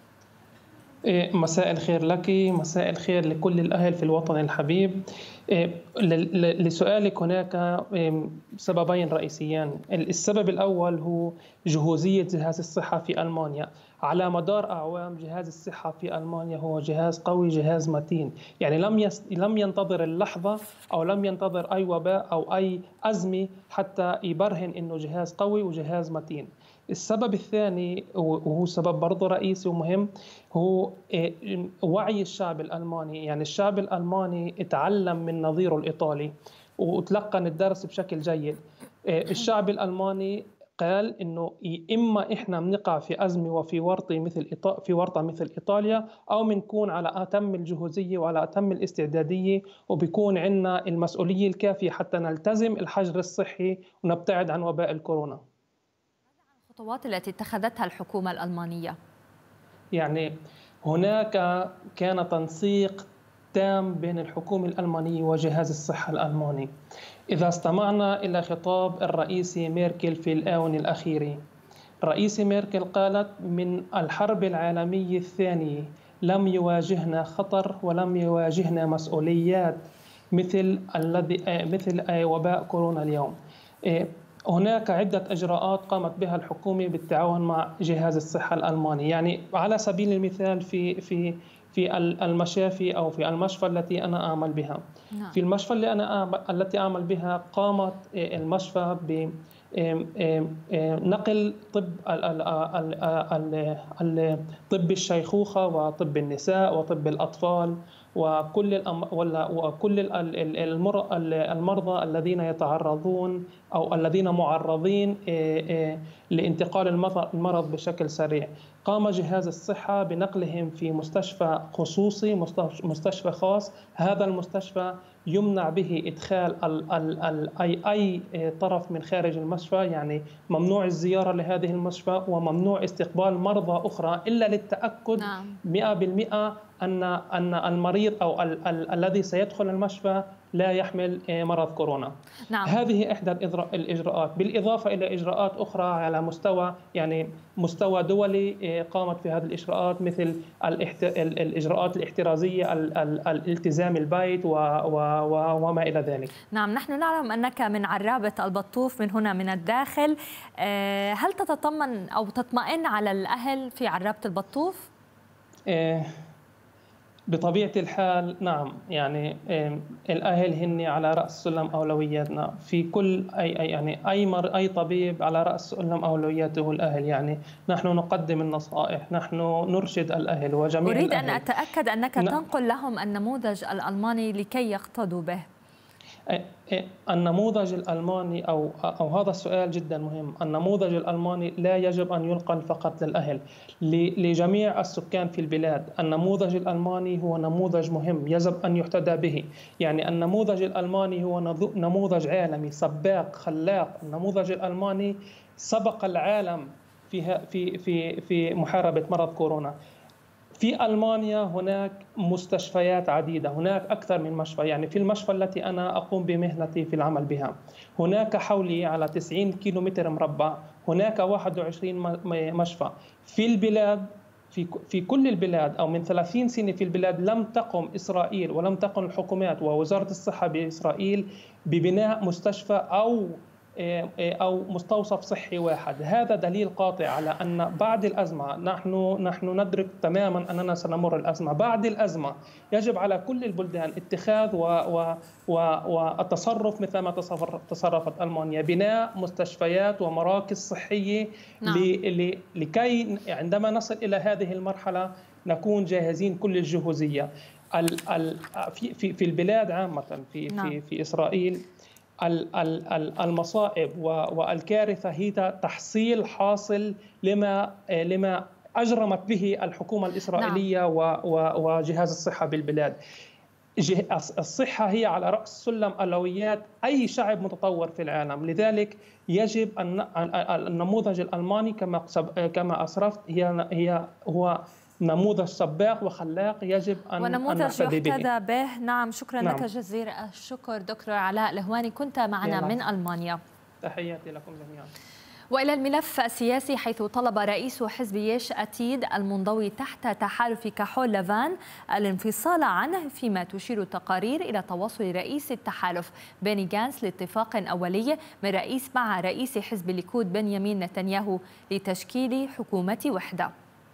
مساء الخير لك، مساء الخير لكل الأهل في الوطن الحبيب. لسؤالك هناك سببين رئيسيان. السبب الأول هو جهوزية جهاز الصحة في ألمانيا. على مدار أعوام جهاز الصحة في ألمانيا هو جهاز قوي، جهاز متين، يعني لم يس... لم ينتظر اللحظة أو لم ينتظر أي وباء أو أي أزمة حتى يبرهن إنه جهاز قوي وجهاز متين. السبب الثاني وهو سبب برضه رئيسي ومهم هو وعي الشعب الألماني. يعني الشعب الألماني اتعلم من نظيره الإيطالي وتلقن الدرس بشكل جيد. الشعب الألماني قال إنه إما إحنا بنقع في أزمة وفي ورطة مثل إيطاليا في ورطة مثل إيطاليا، أو بنكون على أتم الجهوزية وعلى أتم الاستعدادية، وبيكون عندنا المسؤولية الكافية حتى نلتزم الحجر الصحي ونبتعد عن وباء الكورونا. الخطوات التي اتخذتها الحكومة الألمانية؟ يعني هناك كان تنسيق تام بين الحكومة الألمانية وجهاز الصحة الألماني. إذا استمعنا إلى خطاب الرئيس ميركل في الآونة الأخيرة، الرئيس ميركل قالت من الحرب العالمية الثانية لم يواجهنا خطر ولم يواجهنا مسؤوليات مثل الذي مثل وباء كورونا اليوم. هناك عدة إجراءات قامت بها الحكومة بالتعاون مع جهاز الصحة الألماني، يعني على سبيل المثال في في في المشافي أو في المشفى التي أنا أعمل بها. نعم. في المشفى اللي أنا أعمل التي أعمل بها قامت المشفى ب نقل طب طب الشيخوخة وطب النساء وطب الأطفال وكل وكل المرضى الذين يتعرضون أو الذين معرضين لانتقال المرض بشكل سريع. قام جهاز الصحة بنقلهم في مستشفى خصوصي، مستشفى خاص. هذا المستشفى يمنع به إدخال ال ال ال أي أي طرف من خارج المستشفى، يعني ممنوع الزيارة لهذه المستشفى وممنوع استقبال مرضى أخرى إلا للتأكد نعم. مئة بالمئة أن أن المريض أو ال ال الذي سيدخل المستشفى لا يحمل مرض كورونا. نعم. هذه إحدى الإجراءات، بالإضافة إلى إجراءات أخرى على مستوى يعني مستوى دولي قامت في هذه الإجراءات، مثل الإجراءات الاحترازية، الالتزام البيت وما إلى ذلك. نعم، نحن نعلم أنك من عرابة البطوف من هنا من الداخل، هل تتطمن أو تطمئن على الأهل في عرابة البطوف؟ بطبيعة الحال نعم، يعني الأهل هن على رأس سلم أولوياتنا في كل أي أي يعني أي مر أي طبيب على رأس سلم أولوياته الأهل، يعني نحن نقدم النصائح، نحن نرشد الأهل وجميع أريد الأهل. أن أتأكد أنك ن... تنقل لهم النموذج الألماني لكي يقتدوا به. النموذج الألماني أو أو هذا السؤال جدا مهم. النموذج الألماني لا يجب أن ينقل فقط للأهل، لجميع السكان في البلاد. النموذج الألماني هو نموذج مهم يجب أن يحتذى به، يعني النموذج الألماني هو نموذج عالمي سباق خلاق. النموذج الألماني سبق العالم في في في في محاربة مرض كورونا. في ألمانيا هناك مستشفيات عديدة، هناك أكثر من مشفى، يعني في المشفى التي أنا أقوم بمهنتي في العمل بها هناك حولي على تسعين كيلومتر مربع هناك واحد وعشرين مشفى. في البلاد في في كل البلاد أو من ثلاثين سنة في البلاد لم تقم إسرائيل ولم تقم الحكومات ووزارة الصحة بإسرائيل ببناء مستشفى أو أو مستوصف صحي واحد. هذا دليل قاطع على أن بعد الأزمة نحن نحن ندرك تماما أننا سنمر الأزمة. بعد الأزمة يجب على كل البلدان اتخاذ و و و والتصرف مثل ما تصرفت ألمانيا، بناء مستشفيات ومراكز صحية نعم. لكي عندما نصل إلى هذه المرحلة نكون جاهزين كل الجهوزية. في في في البلاد عامة في نعم. في في إسرائيل المصائب والكارثة هي تحصيل حاصل لما لما أجرمت به الحكومة الإسرائيلية نعم. وجهاز الصحة بالبلاد. الصحة هي على رأس سلم أولويات أي شعب متطور في العالم، لذلك يجب أن النموذج الألماني كما كما أسرفت هي هي هو نموذج سباق وخلاق يجب أن ونموذج يحتذى به. نعم، شكرا نعم. لك جزيل الشكر دكتور علاء الهواني، كنت معنا من ألمانيا. تحياتي لكم جميعا. وإلى الملف السياسي، حيث طلب رئيس حزب يش أتيد المنضوي تحت تحالف كحول لافان الانفصال عنه، فيما تشير التقارير إلى تواصل رئيس التحالف بني جانس لاتفاق أولي من رئيس مع رئيس حزب الليكود بنيامين نتنياهو لتشكيل حكومة وحدة.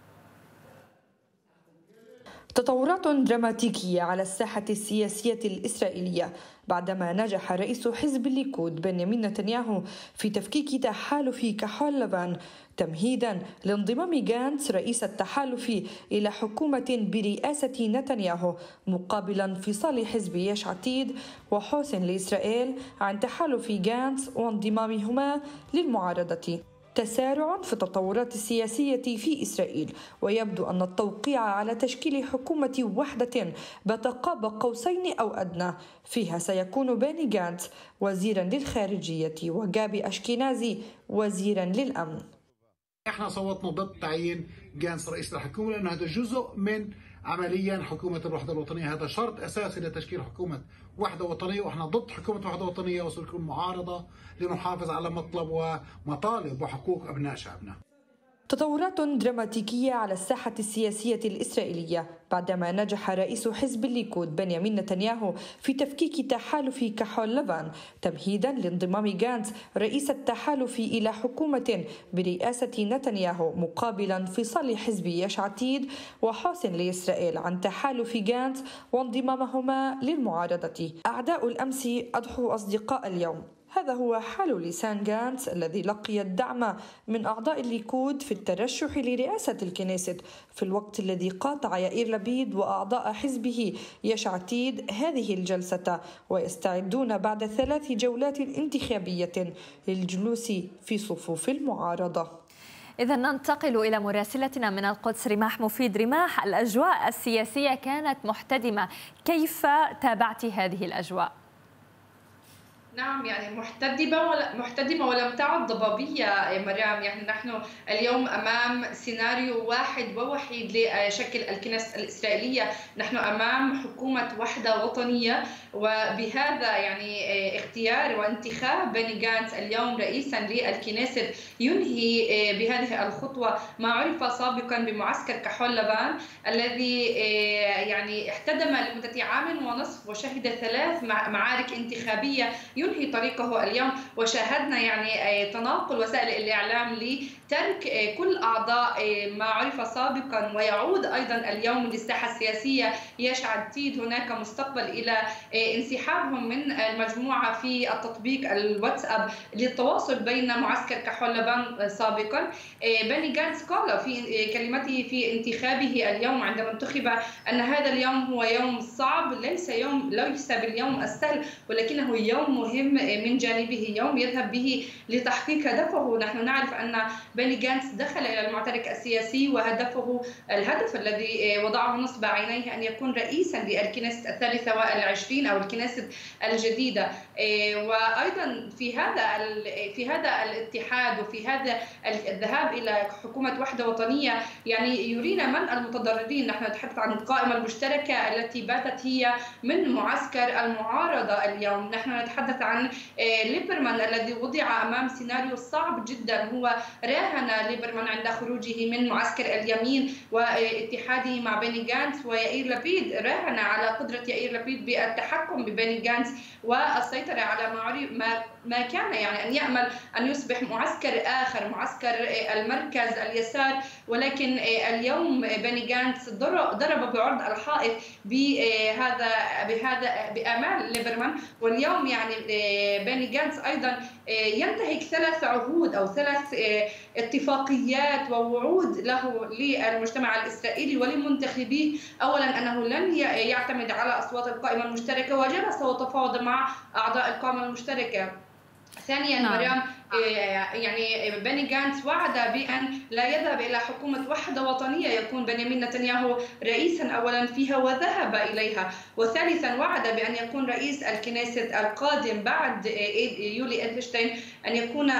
تطورات دراماتيكية على الساحة السياسية الإسرائيلية بعدما نجح رئيس حزب الليكود بنيامين نتنياهو في تفكيك تحالف كحول لافان تمهيدا لانضمام جانتس رئيس التحالف إلى حكومة برئاسة نتنياهو مقابل انفصال حزب يش عتيد وحوث لإسرائيل عن تحالف جانتس وانضمامهما للمعارضة. تسارع في التطورات السياسية في إسرائيل، ويبدو أن التوقيع على تشكيل حكومة وحدة بات قاب قوسين أو أدنى فيها سيكون بني جانتس وزيرا للخارجية وجابي أشكينازي وزيرا للأمن. احنا صوتنا ضد تعيين جانس رئيس الحكومة، لأن هذا جزء من عمليا حكومة الوحدة الوطنية. هذا شرط أساسي لتشكيل حكومة وحدة وطنية، وإحنا ضد حكومة وحدة وطنية وسنكون معارضة لنحافظ على مطلب ومطالب وحقوق أبناء شعبنا. تطورات دراماتيكية على الساحة السياسية الإسرائيلية بعدما نجح رئيس حزب الليكود بنيامين نتنياهو في تفكيك تحالف كحول لبان تمهيدا لانضمام جانتس رئيس التحالف إلى حكومة برئاسة نتنياهو مقابل انفصال حزب يش عتيد وحسن لإسرائيل عن تحالف جانتس وانضمامهما للمعارضة. أعداء الأمس أضحوا أصدقاء اليوم. هذا هو حال لسان جانتس الذي لقي الدعم من أعضاء الليكود في الترشح لرئاسة الكنيست في الوقت الذي قاطع يائير لبيد وأعضاء حزبه يش عتيد هذه الجلسة ويستعدون بعد ثلاث جولات انتخابية للجلوس في صفوف المعارضة. إذا ننتقل إلى مراسلتنا من القدس رماح مفيد. رماح، الأجواء السياسية كانت محتدمة، كيف تابعت هذه الأجواء؟ نعم، يعني محتدمة ولا محتدمة ولم تعد ضبابية مريم. يعني نحن اليوم أمام سيناريو واحد ووحيد لشكل الكنيست الإسرائيلية. نحن أمام حكومة وحدة وطنية، وبهذا يعني اختيار وانتخاب بني جانتس اليوم رئيسا للكنيست ينهي بهذه الخطوة ما عرف سابقا بمعسكر كحول لبان الذي يعني احتدم لمدة عام ونصف وشهد ثلاث معارك انتخابية ينهي طريقه اليوم. وشاهدنا يعني تناقل وسائل الإعلام لترك كل أعضاء ما عرف سابقا، ويعود أيضا اليوم للساحة السياسية يش عتيد هناك مستقبل إلى انسحابهم من المجموعة في التطبيق الواتساب للتواصل بين معسكر كحول لبان سابقا. بني جانتس قال في كلمته في انتخابه اليوم عندما انتخب أن هذا اليوم هو يوم صعب، ليس يوم ليس باليوم السهل، ولكنه يوم مهم من جانبه، يوم يذهب به لتحقيق هدفه. نحن نعرف أن بني جانتس دخل إلى المعترك السياسي وهدفه الهدف الذي وضعه نصب عينيه أن يكون رئيسا للكنيست الثالثة والعشرين أو الكنيست الجديدة. وأيضا في هذا في هذا الاتحاد وفي هذا الذهاب إلى حكومة وحدة وطنية يعني يرينا من المتضررين. نحن نتحدث عن القائمة المشتركة التي باتت هي من معسكر المعارضة اليوم. نحن نتحدث عن ليبرمان الذي وضع أمام سيناريو صعب جدا. هو راهن ليبرمان عند خروجه من معسكر اليمين واتحاده مع بني جانتس، ويائير لبيد راهن على قدرة يائير لبيد بالتحكم ببني جانتس والسيطرة على ما ما كان يعني أن يأمل أن يصبح معسكر آخر، معسكر المركز اليسار. ولكن اليوم بني جانتس ضرب بعرض الحائط بهذا بهذا بآمال ليبرمان. واليوم يعني بني جانتس أيضا ينتهك ثلاث عهود أو ثلاث اتفاقيات ووعود له للمجتمع الإسرائيلي ولمنتخبيه. أولا أنه لن يعتمد على أصوات القائمة المشتركة وجلس وتفاوض مع أعضاء القائمة المشتركة. ثانيا نعم. مريم يعني بني جانتس وعد بأن لا يذهب إلى حكومة وحدة وطنية يكون بنيامين نتنياهو رئيسا أولا فيها وذهب إليها. وثالثا وعد بأن يكون رئيس الكنيست القادم بعد يولي إدلشتاين أن يكون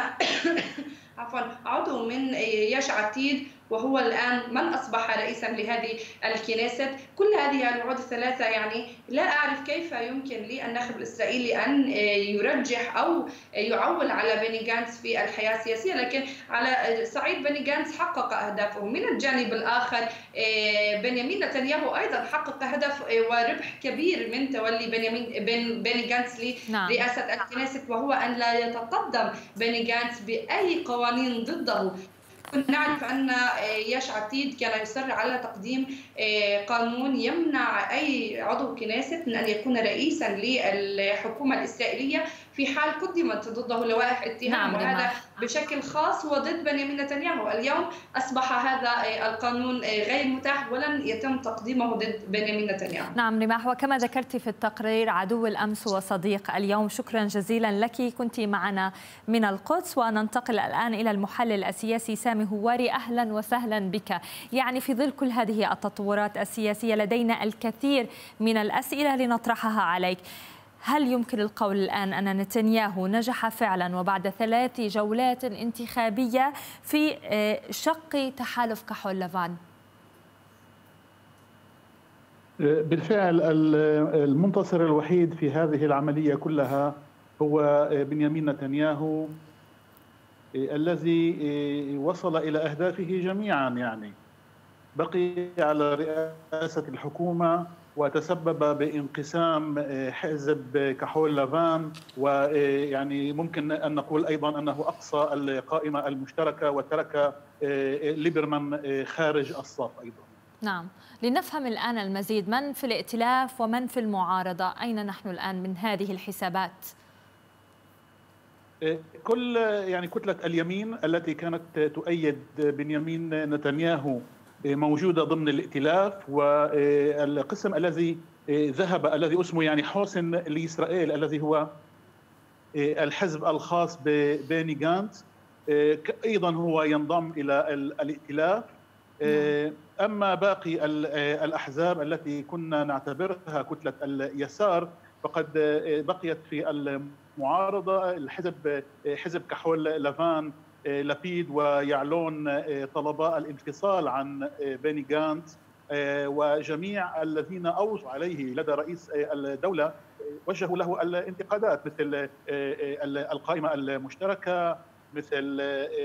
عفوا عضو من يش عتيد، وهو الآن من أصبح رئيسا لهذه الكنيست. كل هذه الوعود الثلاثة يعني لا أعرف كيف يمكن للناخب الإسرائيلي أن يرجح أو يعول على بني جانتس في الحياة السياسية، لكن على صعيد بني جانتس حقق أهدافه. من الجانب الآخر بنيامين نتنياهو أيضا حقق هدف وربح كبير من تولي بنيامين بني جانتس لرئاسة الكنيست، وهو أن لا يتقدم بني جانتس بأي قوانين ضده. كنا نعرف أن يش عتيد كان يصر على تقديم قانون يمنع أي عضو كنيست من أن يكون رئيسا للحكومة الإسرائيلية في حال قدمت ضده لوائح اتهام. نعم وهذا بشكل خاص وضد بنيامين نتنياهو. اليوم أصبح هذا القانون غير متاح ولن يتم تقديمه ضد بنيامين نتنياهو. نعم رماح، وكما ذكرت في التقرير عدو الأمس وصديق اليوم. شكرا جزيلا لك، كنت معنا من القدس. وننتقل الآن إلى المحلل السياسي سامي هواري. أهلا وسهلا بك. يعني في ظل كل هذه التطورات السياسية لدينا الكثير من الأسئلة لنطرحها عليك. هل يمكن القول الآن أن نتنياهو نجح فعلا وبعد ثلاث جولات انتخابية في شق تحالف كحول لافان؟ بالفعل المنتصر الوحيد في هذه العملية كلها هو بنيامين نتنياهو الذي وصل إلى أهدافه جميعا، يعني بقي على رئاسة الحكومة وتسبب بانقسام حزب كحول لافان، ويعني ممكن أن نقول أيضا أنه أقصى القائمة المشتركة وترك ليبرمان خارج الصف أيضا. نعم، لنفهم الآن المزيد، من في الائتلاف ومن في المعارضة؟ أين نحن الآن من هذه الحسابات؟ كل يعني كتلة اليمين التي كانت تؤيد بنيامين نتنياهو موجودة ضمن الائتلاف، والقسم الذي ذهب الذي اسمه يعني حسن لإسرائيل الذي هو الحزب الخاص ببيني غانتز أيضا هو ينضم إلى الائتلاف. أما باقي الأحزاب التي كنا نعتبرها كتلة اليسار فقد بقيت في المعارضة. الحزب حزب كحول لافان لبيد ويعلون طلباء الانفصال عن بيني غانتز، وجميع الذين أوصوا عليه لدى رئيس الدولة وجهوا له الانتقادات، مثل القائمة المشتركة، مثل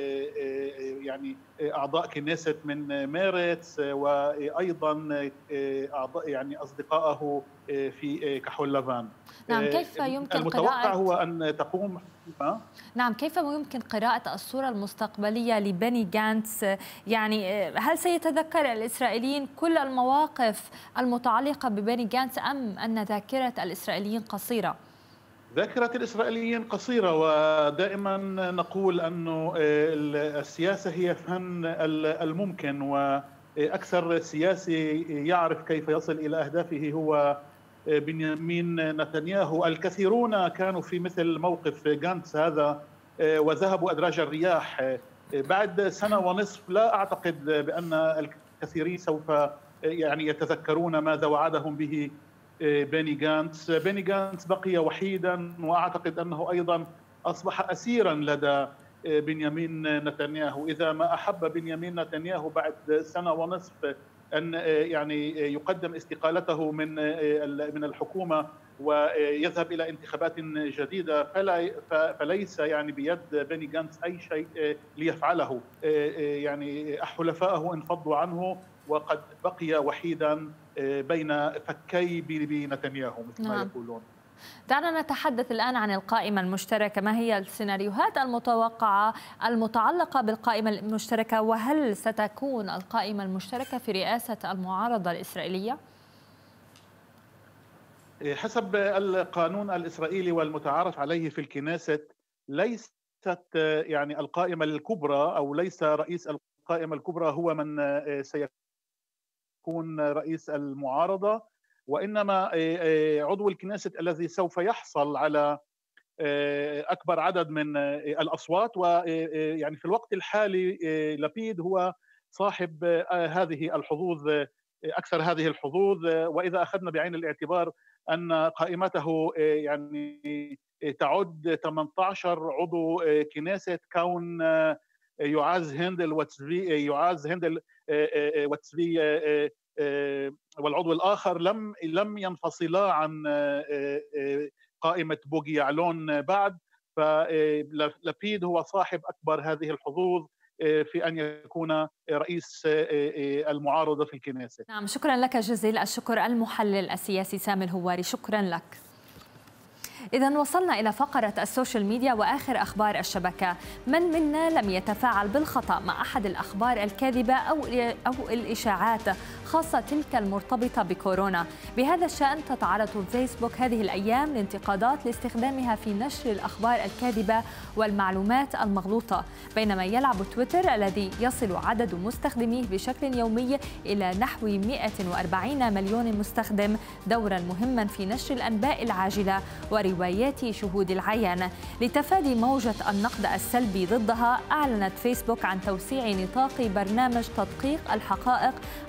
يعني أعضاء كنيست من ميرتس، وأيضا أعضاء يعني أصدقائه في كحول لافان. نعم، كيف يمكن المتوقع قراءة هو أن تقوم نعم كيف يمكن قراءة الصورة المستقبلية لبني غانتز؟ يعني هل سيتذكر الإسرائيليين كل المواقف المتعلقة ببني غانتز أم أن ذاكرة الإسرائيليين قصيرة؟ ذاكرة الإسرائيليين قصيرة، ودائما نقول أنه السياسة هي فن الممكن، وأكثر سياسي يعرف كيف يصل إلى أهدافه هو بنيامين نتنياهو. الكثيرون كانوا في مثل موقف غانتز هذا وذهبوا أدراج الرياح. بعد سنة ونصف لا أعتقد بأن الكثيرين سوف يعني يتذكرون ماذا وعدهم به بيني غانتز. بيني غانتز بقي وحيدا، وأعتقد أنه أيضا أصبح أسيرا لدى بنيامين نتنياهو. إذا ما أحب بنيامين نتنياهو بعد سنة ونصف أن يعني يقدم استقالته من من الحكومة ويذهب إلى انتخابات جديدة، فلا فليس يعني بيد بيني غانتز أي شيء ليفعله. يعني حلفائه انفضوا عنه وقد بقي وحيدا بين فكي بنتنياهو مثل ما يقولون. دعنا نتحدث الآن عن القائمة المشتركة. ما هي السيناريوهات المتوقعة المتعلقة بالقائمة المشتركة، وهل ستكون القائمة المشتركة في رئاسة المعارضة الإسرائيلية؟ حسب القانون الإسرائيلي والمتعارف عليه في الكنيست، ليست يعني القائمة الكبرى أو ليس رئيس القائمة الكبرى هو من سيكون رئيس المعارضة، وإنما عضو الكنيست الذي سوف يحصل على أكبر عدد من الأصوات. ويعني في الوقت الحالي لبيد هو صاحب هذه الحظوظ، أكثر هذه الحظوظ. وإذا أخذنا بعين الاعتبار أن قائمته يعني تعد ثمانية عشر عضو كنيست، كون يعاز هندل وتسبي يعاز هندل وتسبي والعضو الآخر لم لم ينفصلا عن قائمة بوغي يعلون بعد، فلبيد هو صاحب أكبر هذه الحظوظ في أن يكون رئيس المعارضة في الكنيسة. نعم، شكرا لك جزيل الشكر المحلل السياسي سامي الهواري، شكرا لك. إذا وصلنا إلى فقرة السوشيال ميديا وآخر أخبار الشبكة. من منا لم يتفاعل بالخطأ مع أحد الأخبار الكاذبة أو أو الإشاعات، خاصة تلك المرتبطة بكورونا؟ بهذا الشأن تتعرض فيسبوك هذه الأيام لانتقادات لاستخدامها في نشر الأخبار الكاذبة والمعلومات المغلوطة، بينما يلعب تويتر الذي يصل عدد مستخدميه بشكل يومي إلى نحو مئة وأربعين مليون مستخدم دورا مهما في نشر الأنباء العاجلة وروايات شهود العيان. لتفادي موجة النقد السلبي ضدها، أعلنت فيسبوك عن توسيع نطاق برنامج تدقيق الحقائق عبر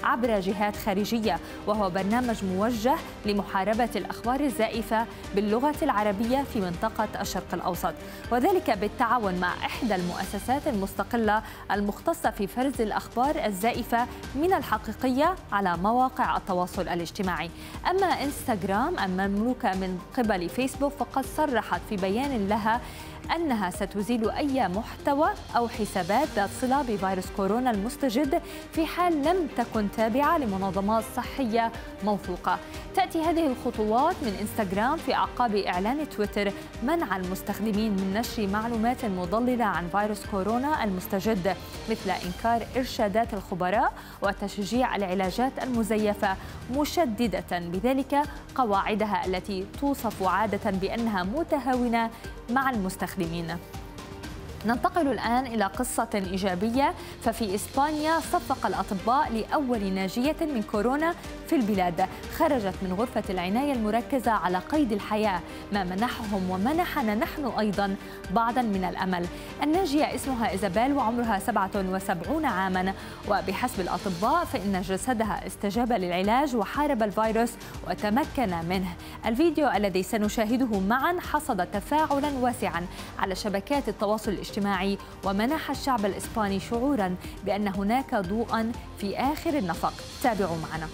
جهات خارجية، وهو برنامج موجه لمحاربة الأخبار الزائفة باللغة العربية في منطقة الشرق الأوسط، وذلك بالتعاون مع إحدى المؤسسات المستقلة المختصة في فرز الأخبار الزائفة من الحقيقية على مواقع التواصل الاجتماعي. أما إنستغرام المملوكة من قبل فيسبوك فقد صرحت في بيان لها أنها ستزيل أي محتوى أو حسابات ذات صلة بفيروس كورونا المستجد في حال لم تكن تابعة لمنظمات صحية موثوقة. تأتي هذه الخطوات من إنستغرام في أعقاب إعلان تويتر منع المستخدمين من نشر معلومات مضللة عن فيروس كورونا المستجد، مثل إنكار إرشادات الخبراء وتشجيع العلاجات المزيفة، مشددة بذلك قواعدها التي توصف عادة بأنها متهاونة مع المستخدمين. ننتقل الآن إلى قصة إيجابية، ففي إسبانيا صفق الأطباء لأول ناجية من كورونا في البلاد، خرجت من غرفة العناية المركزة على قيد الحياة، ما منحهم ومنحنا نحن أيضا بعضا من الأمل. الناجية اسمها إيزابيل وعمرها سبعة وسبعين عاما، وبحسب الأطباء فإن جسدها استجاب للعلاج وحارب الفيروس وتمكن منه. الفيديو الذي سنشاهده معا حصد تفاعلا واسعا على شبكات التواصل الاجتماعي، ومنح الشعب الإسباني شعورا بأن هناك ضوءا في آخر النفق. تابعوا معنا.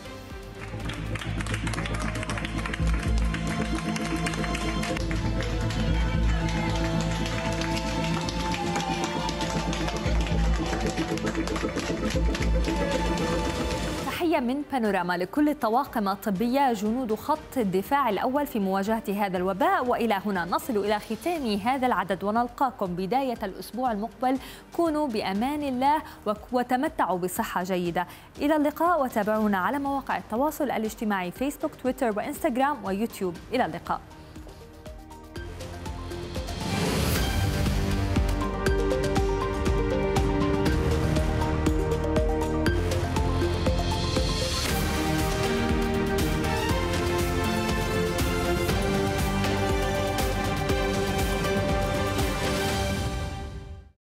تحية من بانوراما لكل الطواقم الطبية جنود خط الدفاع الأول في مواجهة هذا الوباء. وإلى هنا نصل إلى ختام هذا العدد، ونلقاكم بداية الأسبوع المقبل. كونوا بأمان الله وتمتعوا بصحة جيدة. إلى اللقاء، وتابعونا على مواقع التواصل الاجتماعي فيسبوك، تويتر وإنستغرام ويوتيوب. إلى اللقاء.